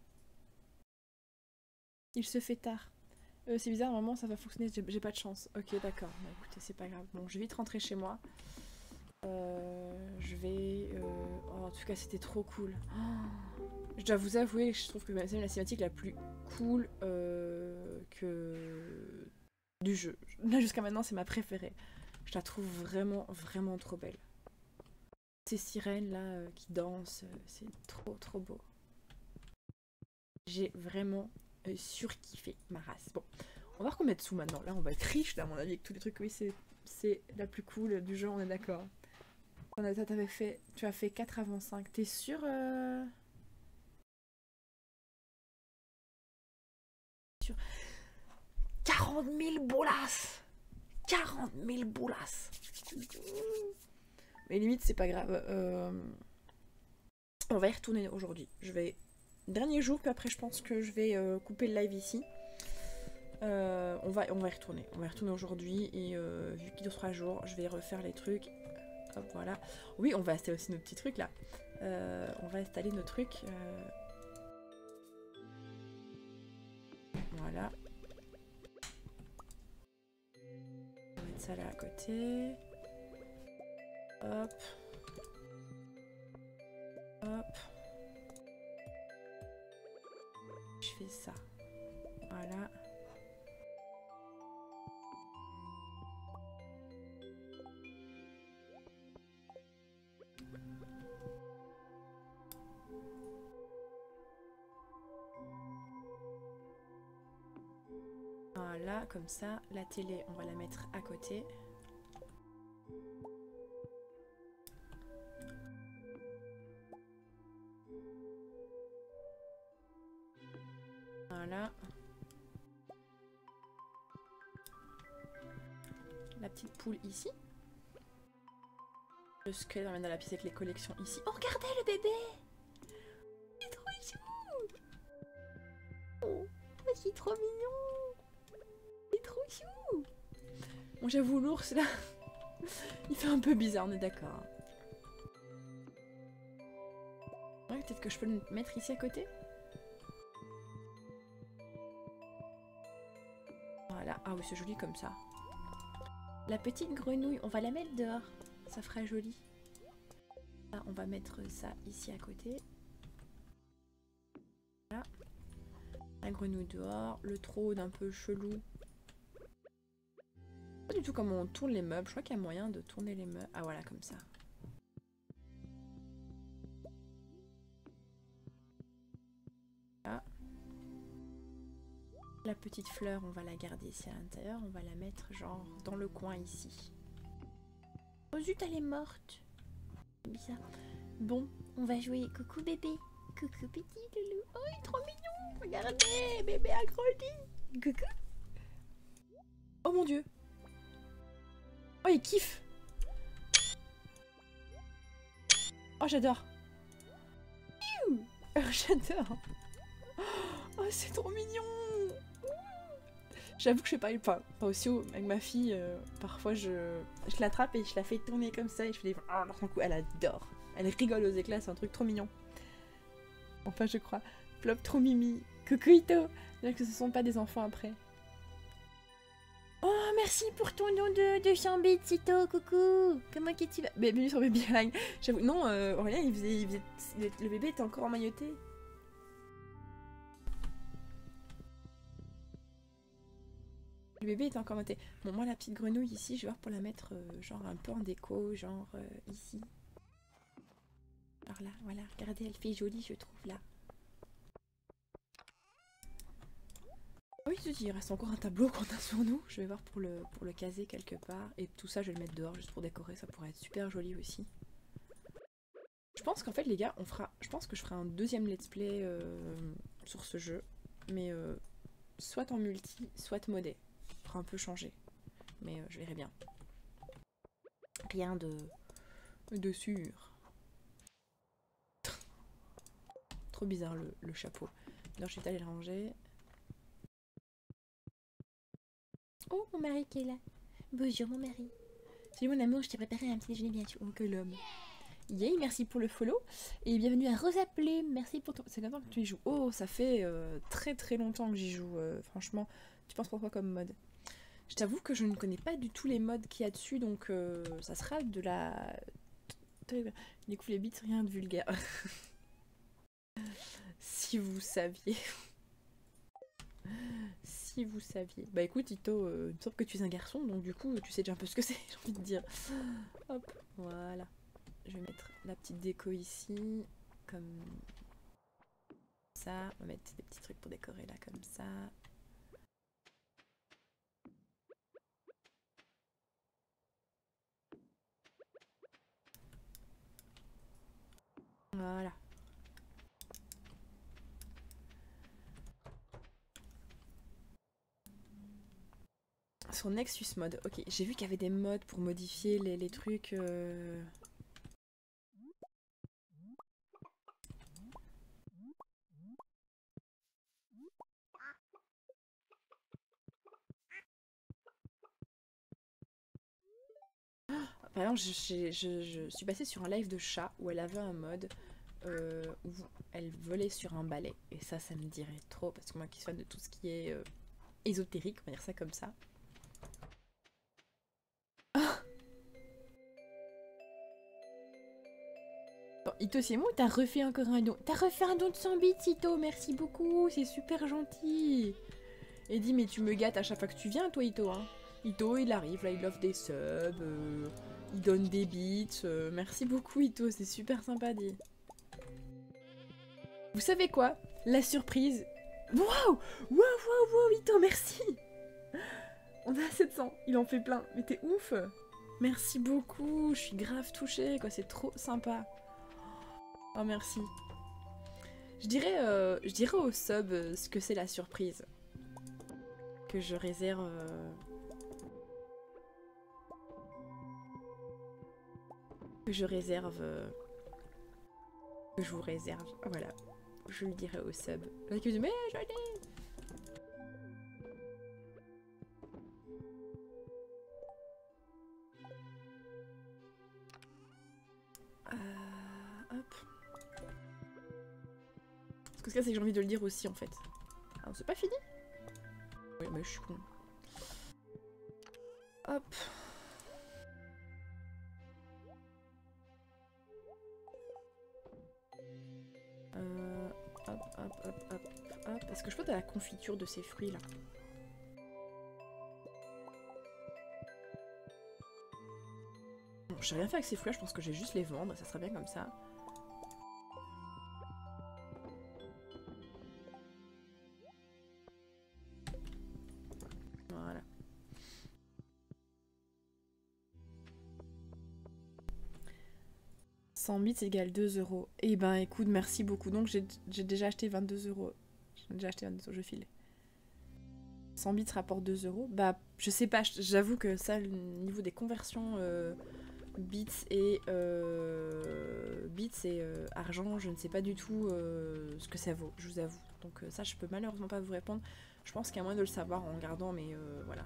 Speaker 2: Il se fait tard. Euh, c'est bizarre, normalement ça va fonctionner, j'ai pas de chance. Ok, d'accord. Bah, écoutez, c'est pas grave. Bon, je vais vite rentrer chez moi. Euh, je vais... Euh... Oh, en tout cas, c'était trop cool. Oh, je dois vous avouer, je trouve que c'est la cinématique la plus cool euh, que... du jeu. Là, jusqu'à maintenant, c'est ma préférée. Je la trouve vraiment, vraiment trop belle. Ces sirènes là euh, qui dansent, euh, c'est trop, trop beau. J'ai vraiment euh, surkiffé ma race. Bon, on va voir combien de sous maintenant. Là, on va être riche, là, à mon avis, avec tous les trucs. Oui, c'est la plus cool du jeu, on est d'accord. T'avais fait, tu as fait quatre avant cinq. T'es sûr euh... Sur quarante mille boulasses. quarante mille boulasses. Mais limite, c'est pas grave. Euh... On va y retourner aujourd'hui. Je vais... Dernier jour, puis après, je pense que je vais euh, couper le live ici. Euh, on, va, on va y retourner. On va y retourner aujourd'hui. Et euh, vu qu'il dure trois jours, je vais refaire les trucs. Hop, voilà. Oui, on va installer aussi nos petits trucs là. Euh, on va installer nos trucs. Euh... Voilà. On va mettre ça là à côté. Hop. Hop. Je fais ça. Voilà. Voilà, comme ça, la télé, on va la mettre à côté. Voilà. La petite poule ici. Le squelette emmène dans la pièce avec les collections ici. Oh, regardez le bébé! Il est trop chou! Oh, c'est trop mignon! Il est trop chou! Bon, j'avoue, l'ours là, il fait un peu bizarre, on est d'accord. Ouais, peut-être que je peux le mettre ici à côté? Voilà, ah oui, c'est joli comme ça. La petite grenouille, on va la mettre dehors, ça fera joli. Là, on va mettre ça ici à côté. La grenouille dehors. Le trône un peu chelou. Pas du tout comment on tourne les meubles. Je crois qu'il y a moyen de tourner les meubles. Ah voilà, comme ça. Là. La petite fleur, on va la garder ici à l'intérieur. On va la mettre genre dans le coin ici.
Speaker 3: Oh zut, elle est morte. C'est bizarre. Bon, on va jouer. Coucou bébé. Coucou petit loulou. Oh, il est trop mignon. Regardez, bébé a grandi. Coucou.
Speaker 2: Oh mon dieu. Oh, il kiffe. Oh, j'adore. Oh, j'adore. Oh, c'est trop mignon. J'avoue que je fais pas, enfin, pas aussi haut avec ma fille. Euh, parfois, je, je l'attrape et je la fais tourner comme ça et je fais des... Oh, d'un coup, elle adore. Elle rigole aux éclats, c'est un truc trop mignon. Enfin, je crois. Plop, trop mimi. Coucou Ito. Bien que ce sont pas des enfants après.
Speaker 3: Oh, merci pour ton nom de, de cent bits, Ito. Coucou. Comment que tu vas?
Speaker 2: Mais bienvenue sur Baby Line. J'avoue, non, euh, Aurélien, il faisait, il faisait... Le bébé était encore emmailloté. Le bébé est encore noté. Bon, moi, la petite grenouille ici, je vais voir pour la mettre euh, genre un peu en déco, genre euh, ici. Alors là, voilà, regardez, elle fait jolie, je trouve, là. Oui, je dis, il reste encore un tableau qu'on a sur nous. Je vais voir pour le, pour le caser quelque part. Et tout ça, je vais le mettre dehors juste pour décorer, ça pourrait être super joli aussi. Je pense qu'en fait, les gars, on fera... Je pense que je ferai un deuxième let's play euh, sur ce jeu. Mais euh, soit en multi, soit modé. Un peu changé, mais euh, je verrai bien. Rien de de sûr. Trop bizarre le, le chapeau. Alors je vais aller le ranger.
Speaker 3: Oh, mon mari qui est là. Bonjour mon mari. Salut mon amour, je t'ai préparé un petit déjeuner bientôt.
Speaker 2: Oh que l'homme. Yay, merci pour le follow. Et bienvenue à Rosa Plume. Merci pour ton... C'est longtemps que tu y joues. Oh, ça fait euh, très très longtemps que j'y joue. Euh, franchement, tu penses pourquoi comme mode? Je t'avoue que je ne connais pas du tout les modes qu'il y a dessus, donc euh, ça sera de la... Du coup, les bits, rien de vulgaire. Si vous saviez. Si vous saviez. Bah écoute, Ito, euh, il me semble que tu es un garçon, donc du coup, tu sais déjà un peu ce que c'est, j'ai envie de dire. Hop, voilà. Je vais mettre la petite déco ici, comme ça. On va mettre des petits trucs pour décorer là, comme ça. Voilà. Sur Nexus Mode, ok, j'ai vu qu'il y avait des modes pour modifier les, les trucs. Euh... Par exemple, je, je, je suis passée sur un live de chat où elle avait un mode euh, où elle volait sur un balai. Et ça, ça me dirait trop, parce que moi qui suis fan de tout ce qui est euh, ésotérique, on va dire ça comme ça. Ah bon, Ito, c'est moi, t'as refait encore un don. T'as refait un don de cent bits, Ito, merci beaucoup, c'est super gentil. Et dis, mais tu me gâtes à chaque fois que tu viens, toi, Ito, hein. Ito, il arrive, là, il offre des subs, euh, il donne des bits. Euh, merci beaucoup, Ito, c'est super sympa, dit. Vous savez quoi? La surprise. Waouh! Waouh, waouh, waouh, Ito, merci! On a sept cents, il en fait plein. Mais t'es ouf! Merci beaucoup, je suis grave touchée, quoi, c'est trop sympa. Oh, merci. Je dirais, euh, je dirais au sub euh, ce que c'est la surprise. Que je réserve... Euh... Que je réserve... Euh... Que je vous réserve. Voilà. Je le dirai au sub. Là, qui me dit, mais je l'ai. Euh, hop. Ce que c'est, c'est que j'ai envie de le dire aussi, en fait. Ah, c'est pas fini? Oui, mais je suis con. Hop. Euh, hop, hop, hop, hop, hop. Est-ce que je peux de la confiture de ces fruits là? Bon, je sais rien fait avec ces fruits là, je pense que je vais juste les vendre, ça serait bien comme ça. Voilà. cent bits égale deux euros. Et ben écoute, merci beaucoup. Donc j'ai déjà acheté vingt-deux euros. J'ai déjà acheté vingt-deux euros, je file. cent bits rapporte deux euros. Bah, je sais pas, j'avoue que ça, le niveau des conversions euh, bits et euh, bits et euh, argent, je ne sais pas du tout euh, ce que ça vaut, je vous avoue. Donc euh, ça, je peux malheureusement pas vous répondre. Je pense qu'il y a moyen de le savoir en regardant, mais euh, voilà.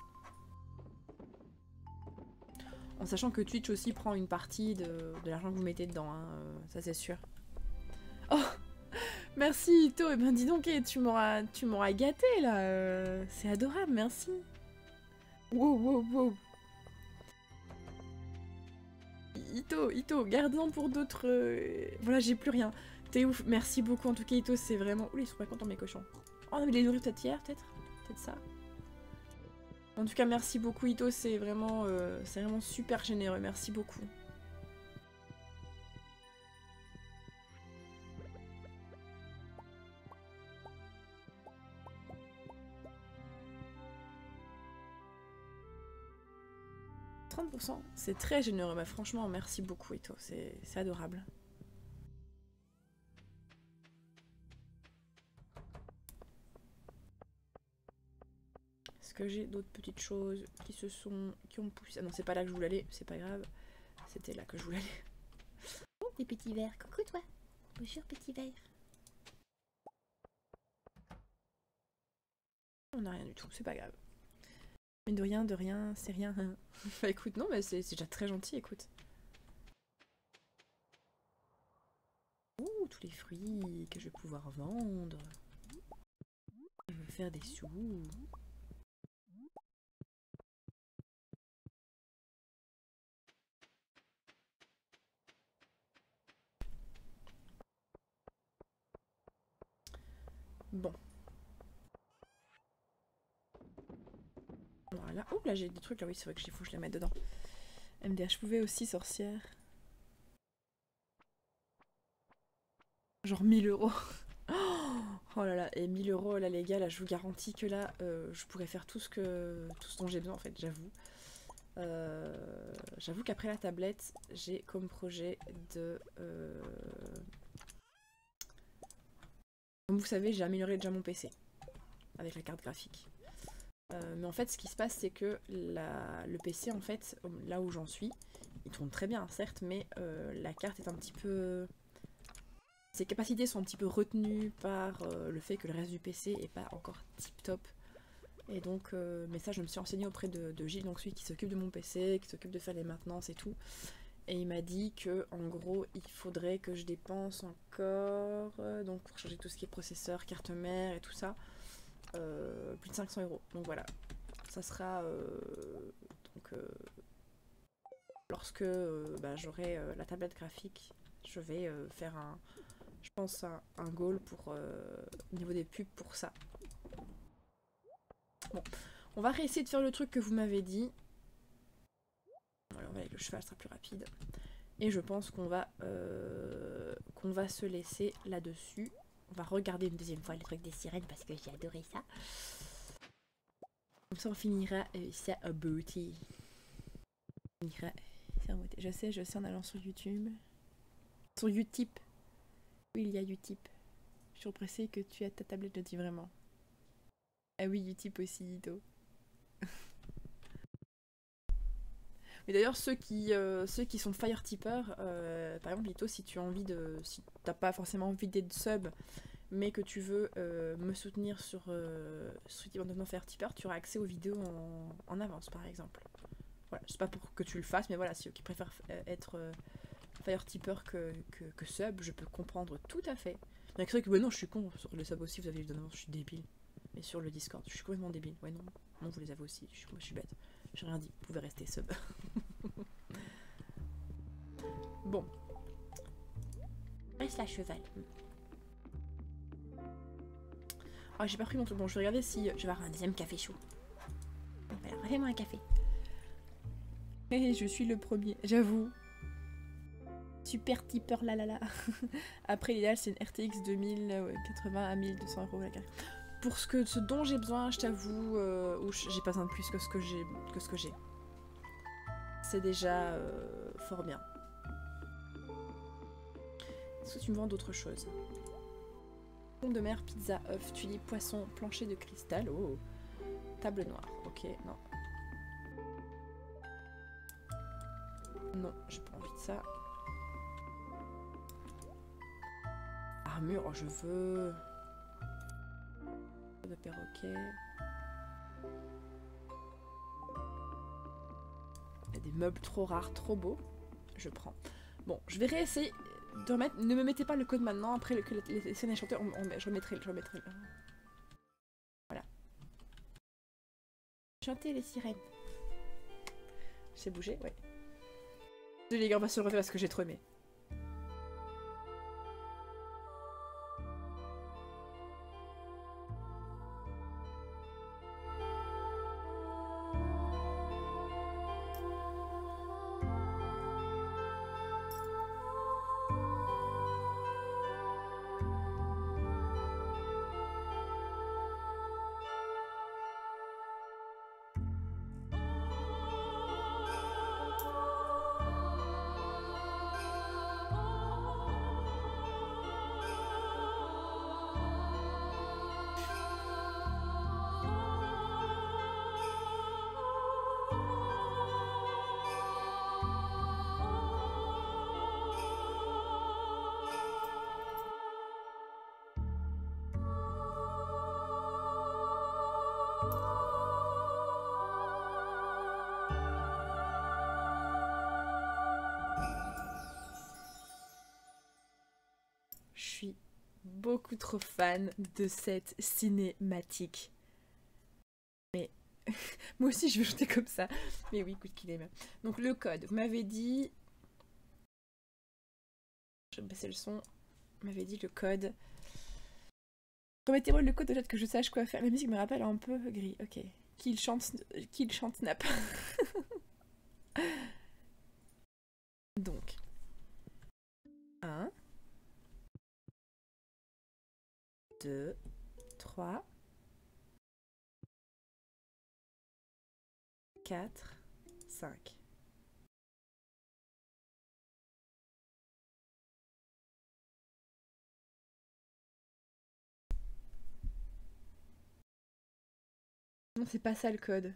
Speaker 2: En sachant que Twitch aussi prend une partie de, de l'argent que vous mettez dedans, hein, euh, ça c'est sûr. Oh, merci Ito, et ben dis donc, tu m'auras tu m'auras gâté là, euh, c'est adorable, merci. Wow, wow, wow. Ito, Ito, gardons pour d'autres... Euh... Voilà, j'ai plus rien. T'es ouf, merci beaucoup en tout cas Ito, c'est vraiment... Oula, ils sont pas contents mes cochons. Oh non, mais les nourrir peut-être hier, peut-être Peut-être ça. En tout cas, merci beaucoup Ito, c'est vraiment, euh, c'est vraiment super généreux, merci beaucoup. trente pour cent, c'est très généreux, mais franchement, merci beaucoup Ito, c'est adorable. Est-ce que j'ai d'autres petites choses qui se sont... qui ont poussé... Ah non, c'est pas là que je voulais aller, c'est pas grave. C'était là que je voulais aller.
Speaker 3: Oh, des petits verres. Coucou toi. Bonjour petit verre.
Speaker 2: On n'a rien du tout, c'est pas grave. Mais de rien, de rien, c'est rien. Bah écoute, non, mais c'est déjà très gentil, écoute. Ouh, tous les fruits que je vais pouvoir vendre. Je vais faire des sous. Bon. Voilà. Oh là j'ai des trucs là, oui c'est vrai que il faut que je les mette dedans. M D H pouvait aussi sorcière. Genre mille euros. Oh là là, et mille euros là les gars, là je vous garantis que là euh, je pourrais faire tout ce que tout ce dont j'ai besoin en fait, j'avoue. Euh, j'avoue qu'après la tablette, j'ai comme projet de... Euh... Comme vous savez, j'ai amélioré déjà mon P C avec la carte graphique. Euh, mais en fait, ce qui se passe, c'est que la... le P C, en fait, là où j'en suis, il tourne très bien, certes, mais euh, la carte est un petit peu... Ses capacités sont un petit peu retenues par euh, le fait que le reste du P C n'est pas encore tip top. Et donc, euh, mais ça, je me suis renseignée auprès de, de Gilles, donc celui qui s'occupe de mon P C, qui s'occupe de faire les maintenances et tout. Et il m'a dit que, en gros, il faudrait que je dépense encore, euh, donc pour changer tout ce qui est processeur, carte mère et tout ça, euh, plus de cinq cents euros. Donc voilà, ça sera euh, donc euh, lorsque euh, bah, j'aurai euh, la tablette graphique, je vais euh, faire un, je pense un, un goal pour euh, au niveau des pubs pour ça. Bon, on va réessayer de faire le truc que vous m'avez dit. Voilà, on va avec le cheval, ce sera plus rapide. Et je pense qu'on va, euh, qu'on va se laisser là-dessus. On va regarder une deuxième fois le truc des sirènes parce que j'ai adoré ça. Comme ça, on finira euh, ça à beauty. On finira ça à beauty. Je sais, je sais en allant sur YouTube. Sur Utip. Oui, il y a Utip. Je suis pressée que tu aies ta tablette, je dis vraiment. Ah oui, Utip aussi, Ito. Mais d'ailleurs, ceux qui, euh, ceux qui sont fire tipeurs, euh, par exemple, Ito, si tu as envie de. Si t'as pas forcément envie d'être sub, mais que tu veux euh, me soutenir sur euh, Utip en devenant fire tipeur, tu auras accès aux vidéos en, en avance, par exemple. Voilà, c'est pas pour que tu le fasses, mais voilà, ceux qui préfèrent être euh, fire tipeur que, que, que sub, je peux comprendre tout à fait. Il y a que ceux qui. Bah non, je suis con, sur les subs aussi, vous avez les données, je suis débile. Mais sur le Discord, je suis complètement débile. Ouais, non, non, vous les avez aussi, je suis, moi, je suis bête. J'ai rien dit, vous pouvez rester sub. Bon.
Speaker 3: Reste la cheval.
Speaker 2: Ah, j'ai pas pris mon truc. Bon, je vais regarder si je vais avoir un deuxième café chaud. Voilà, refais-moi un café. Et je suis le premier, j'avoue. Super tipeur là là là. Après, l'idéal, c'est une R T X deux mille quatre-vingts à mille deux cents euros la carte. Pour ce, que, ce dont j'ai besoin, je t'avoue, euh, ou j'ai pas besoin de plus que ce que j'ai. que ce que j'ai. C'est déjà euh, fort bien. Est-ce que tu me vends d'autres choses? Pommes de mer, pizza, œuf, tulipe, poisson, plancher de cristal. Oh. Table noire. Ok, non. Non, j'ai pas envie de ça. Armure, oh, je veux. De perroquet. Il y a des meubles trop rares, trop beaux. Je prends. Bon, je vais réessayer de remettre. Ne me mettez pas le code maintenant. Après que les, les scènes chanter, on, on, je remettrai. Je remettrai. Voilà. Chanter les sirènes. J'ai bougé, ouais. Désolé les gars, on va se refaire parce que j'ai trop aimé. Je suis beaucoup trop fan de cette cinématique. Mais moi aussi je vais chanter comme ça. Mais oui, écoute qu'il est même. Donc le code, vous m'avez dit... Je vais baisser le son. Vous m'avez dit le code. Remettez-moi le code déjà que je sache quoi faire. La musique me rappelle un peu gris. Ok. Qu'il chante, qu'il chante Snap. Donc. un. deux. trois. quatre. cinq. Non, c'est pas ça le code.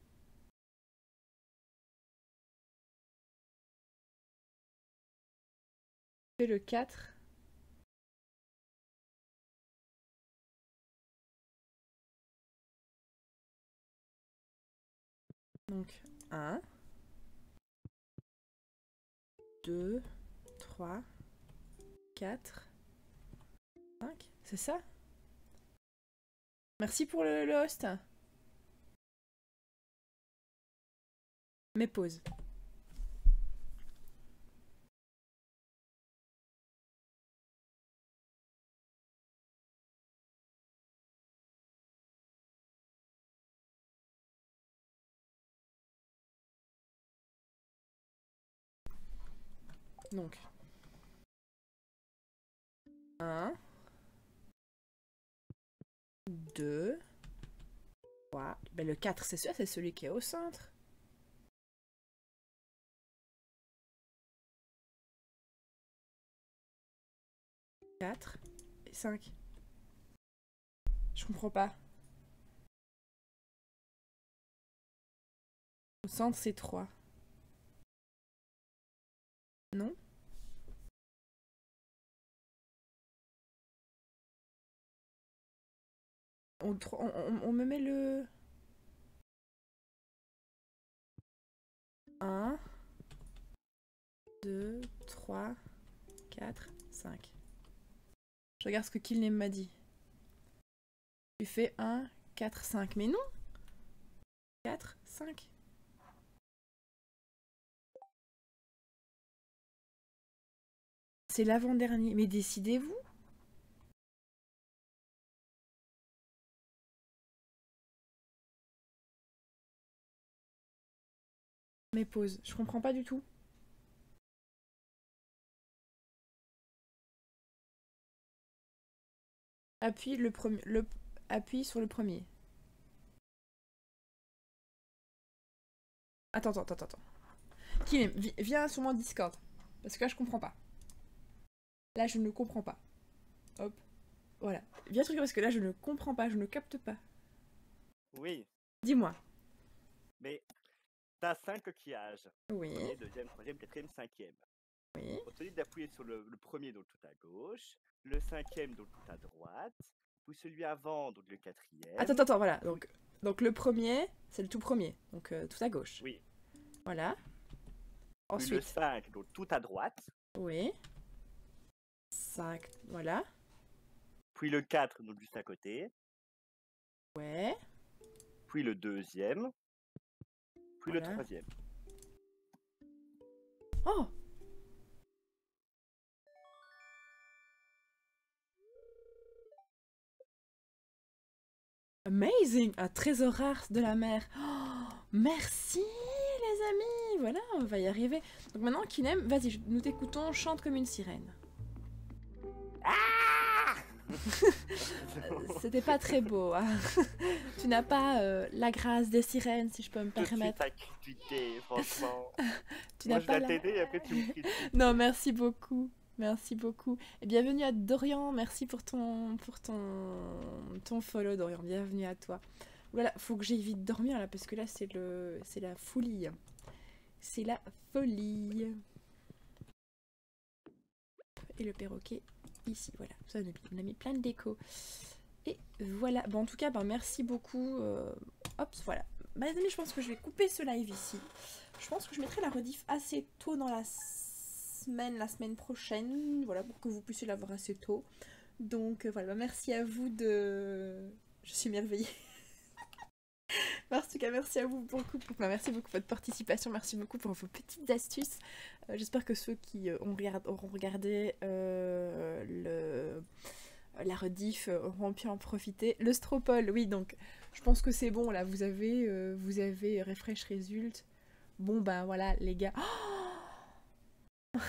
Speaker 2: C'est le quatre. Donc un. deux. trois. quatre. cinq. C'est ça? Merci pour le, le host. Mes pauses. Donc. un. deux. trois. Ben le quatre, c'est ça, c'est celui qui est au centre. quatre et cinq. Je comprends pas. Au centre, c'est trois. Non? On, on, on, on me met le... un, deux, trois, quatre, cinq. Je regarde ce que Killname m'a dit. Tu fais un, quatre, cinq. Mais non! quatre, cinq. C'est l'avant-dernier. Mais décidez-vous. mes pauses. Je comprends pas du tout. Appuie le premier, le appuie sur le premier. Attends, attends, attends, attends. Kim, vi- viens sur mon Discord. Parce que là, je comprends pas. Là, je ne comprends pas. Hop. Voilà. Viens sur parce que là, je ne comprends pas, je ne capte pas.
Speaker 4: Oui,
Speaker 2: Dis-moi.
Speaker 4: mais t'as cinq coquillages.
Speaker 2: Oui,
Speaker 4: Premier, deuxième, troisième, quatrième, cinquième.
Speaker 2: oui.
Speaker 4: On te dit d'appuyer sur le, le premier, donc tout à gauche. Le cinquième, donc tout à droite. Puis celui avant, donc le quatrième.
Speaker 2: Attends, attends, attends, voilà. Donc, donc le premier, c'est le tout premier. Donc euh, tout à gauche.
Speaker 4: Oui.
Speaker 2: Voilà.
Speaker 4: Puis le
Speaker 2: Ensuite,
Speaker 4: cinq, donc tout à droite.
Speaker 2: oui. cinq, voilà.
Speaker 4: Puis le quatre, donc juste à côté.
Speaker 2: Ouais.
Speaker 4: Puis le deuxième. Puis
Speaker 2: Voilà.
Speaker 4: le troisième.
Speaker 2: Oh! Amazing! Un trésor rare de la mer. Oh, merci les amis! Voilà, on va y arriver. Donc maintenant, Kinem, vas-y, je- nous t'écoutons, chante comme une sirène. C'était pas très beau. Hein. Tu n'as pas euh, la grâce des sirènes, si je peux me
Speaker 4: Je suis
Speaker 2: permettre.
Speaker 4: ta critiqué, franchement.
Speaker 2: Tu
Speaker 4: Moi,
Speaker 2: n'as
Speaker 4: je
Speaker 2: pas
Speaker 4: vais
Speaker 2: la...
Speaker 4: t'aider et après tu me critiques.
Speaker 2: Non, merci beaucoup. Merci beaucoup. Et bienvenue à Dorian. Merci pour ton pour ton ton follow, Dorian. Bienvenue à toi. Voilà, faut que j'aille vite dormir là parce que là c'est le c'est la folie. C'est la folie. Et le perroquet ici, voilà. Ça, on a mis plein de déco. Et voilà. Bon, en tout cas, ben, merci beaucoup. Euh... Hop, voilà. Bah, les amis, je pense que je vais couper ce live ici. Je pense que je mettrai la rediff assez tôt dans la semaine, la semaine prochaine. Voilà, pour que vous puissiez la voir assez tôt. Donc, euh, voilà. Bah, merci à vous de... Je suis émerveillée. En tout cas, merci à vous beaucoup pour, enfin, merci beaucoup pour votre participation, merci beaucoup pour vos petites astuces. Euh, J'espère que ceux qui euh, ont regard, auront regardé euh, le, la rediff euh, auront pu en profiter. Le Stropole, oui, donc je pense que c'est bon là. Vous avez, euh, vous avez refresh result. Bon bah voilà les gars. Oh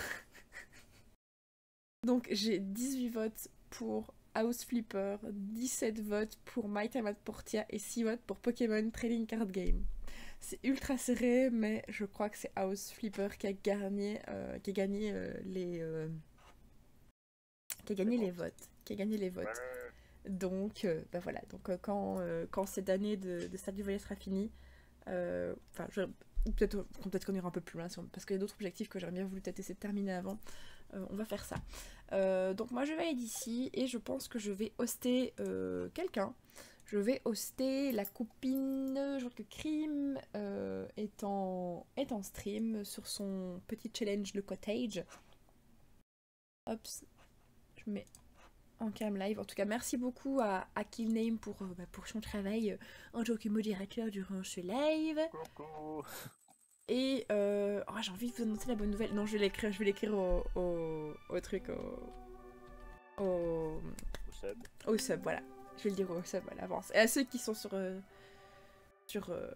Speaker 2: donc j'ai dix-huit votes pour House Flipper, dix-sept votes pour My Time at Portia et six votes pour Pokémon Trading Card Game. C'est ultra serré, mais je crois que c'est House Flipper qui a gagné, euh, qui a gagné euh, les, euh, qui a gagné les votes, qui a gagné les votes. Donc, euh, bah voilà. Donc euh, quand, euh, quand cette année de, de Stardew Valley sera finie, euh, enfin, je- peut-être peut-être qu'on ira un peu plus loin, si on- parce qu'il y a d'autres objectifs que j'aurais bien voulu peut-être essayer de terminer avant. Euh, on va faire ça. Euh, donc moi je vais aller d'ici et je pense que je vais hoster euh, quelqu'un. Je vais hoster la copine, je vois que Crime euh, est, en, est en stream sur son petit challenge le cottage. Hop, je mets en cam live. En tout cas merci beaucoup à, à Killname pour, euh, bah, pour son travail euh, en tant que modérateur durant ce live.
Speaker 4: Coucou.
Speaker 2: Et euh... oh, j'ai envie de vous annoncer la bonne nouvelle. Non, je vais l'écrire, je vais l'écrire au, au, au truc, au, au,
Speaker 4: Au sub.
Speaker 2: au sub, voilà. Je vais le dire au sub à l'avance. Et à ceux qui sont sur, euh... sur, euh...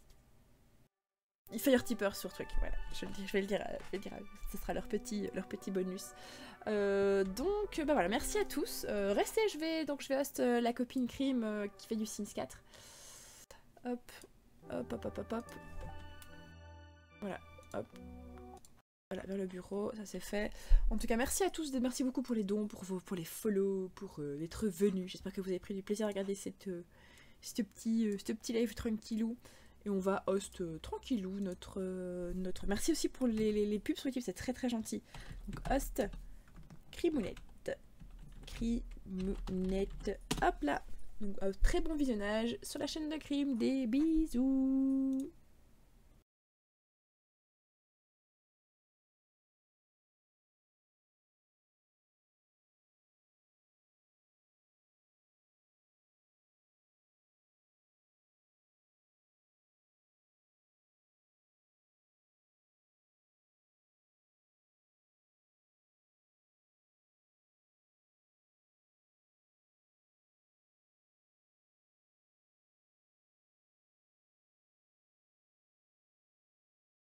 Speaker 2: Fire Tipper sur truc, voilà. Je, le dis, je vais le dire, à- je vais le dire. à- Ce sera leur petit, leur petit bonus. Euh, donc, bah voilà, merci à tous. Euh, restez, je vais, donc je vais host euh, la copine Crime euh, qui fait du Sims quatre. Hop, hop, hop, hop, hop, hop. Voilà, hop. Voilà, vers le bureau, ça c'est fait. En tout cas, merci à tous, merci beaucoup pour les dons, pour, vos, pour les follow, pour euh, être venus. J'espère que vous avez pris du plaisir à regarder cette, euh, ce, petit, euh, ce petit live tranquillou. Et on va host euh, tranquillou notre, euh, notre... Merci aussi pour les, les, les pubs sur YouTube, c'est très très gentil. Donc host, Crimounette. Crimounette. Hop là. Donc euh, très bon visionnage sur la chaîne de Crime. Des bisous.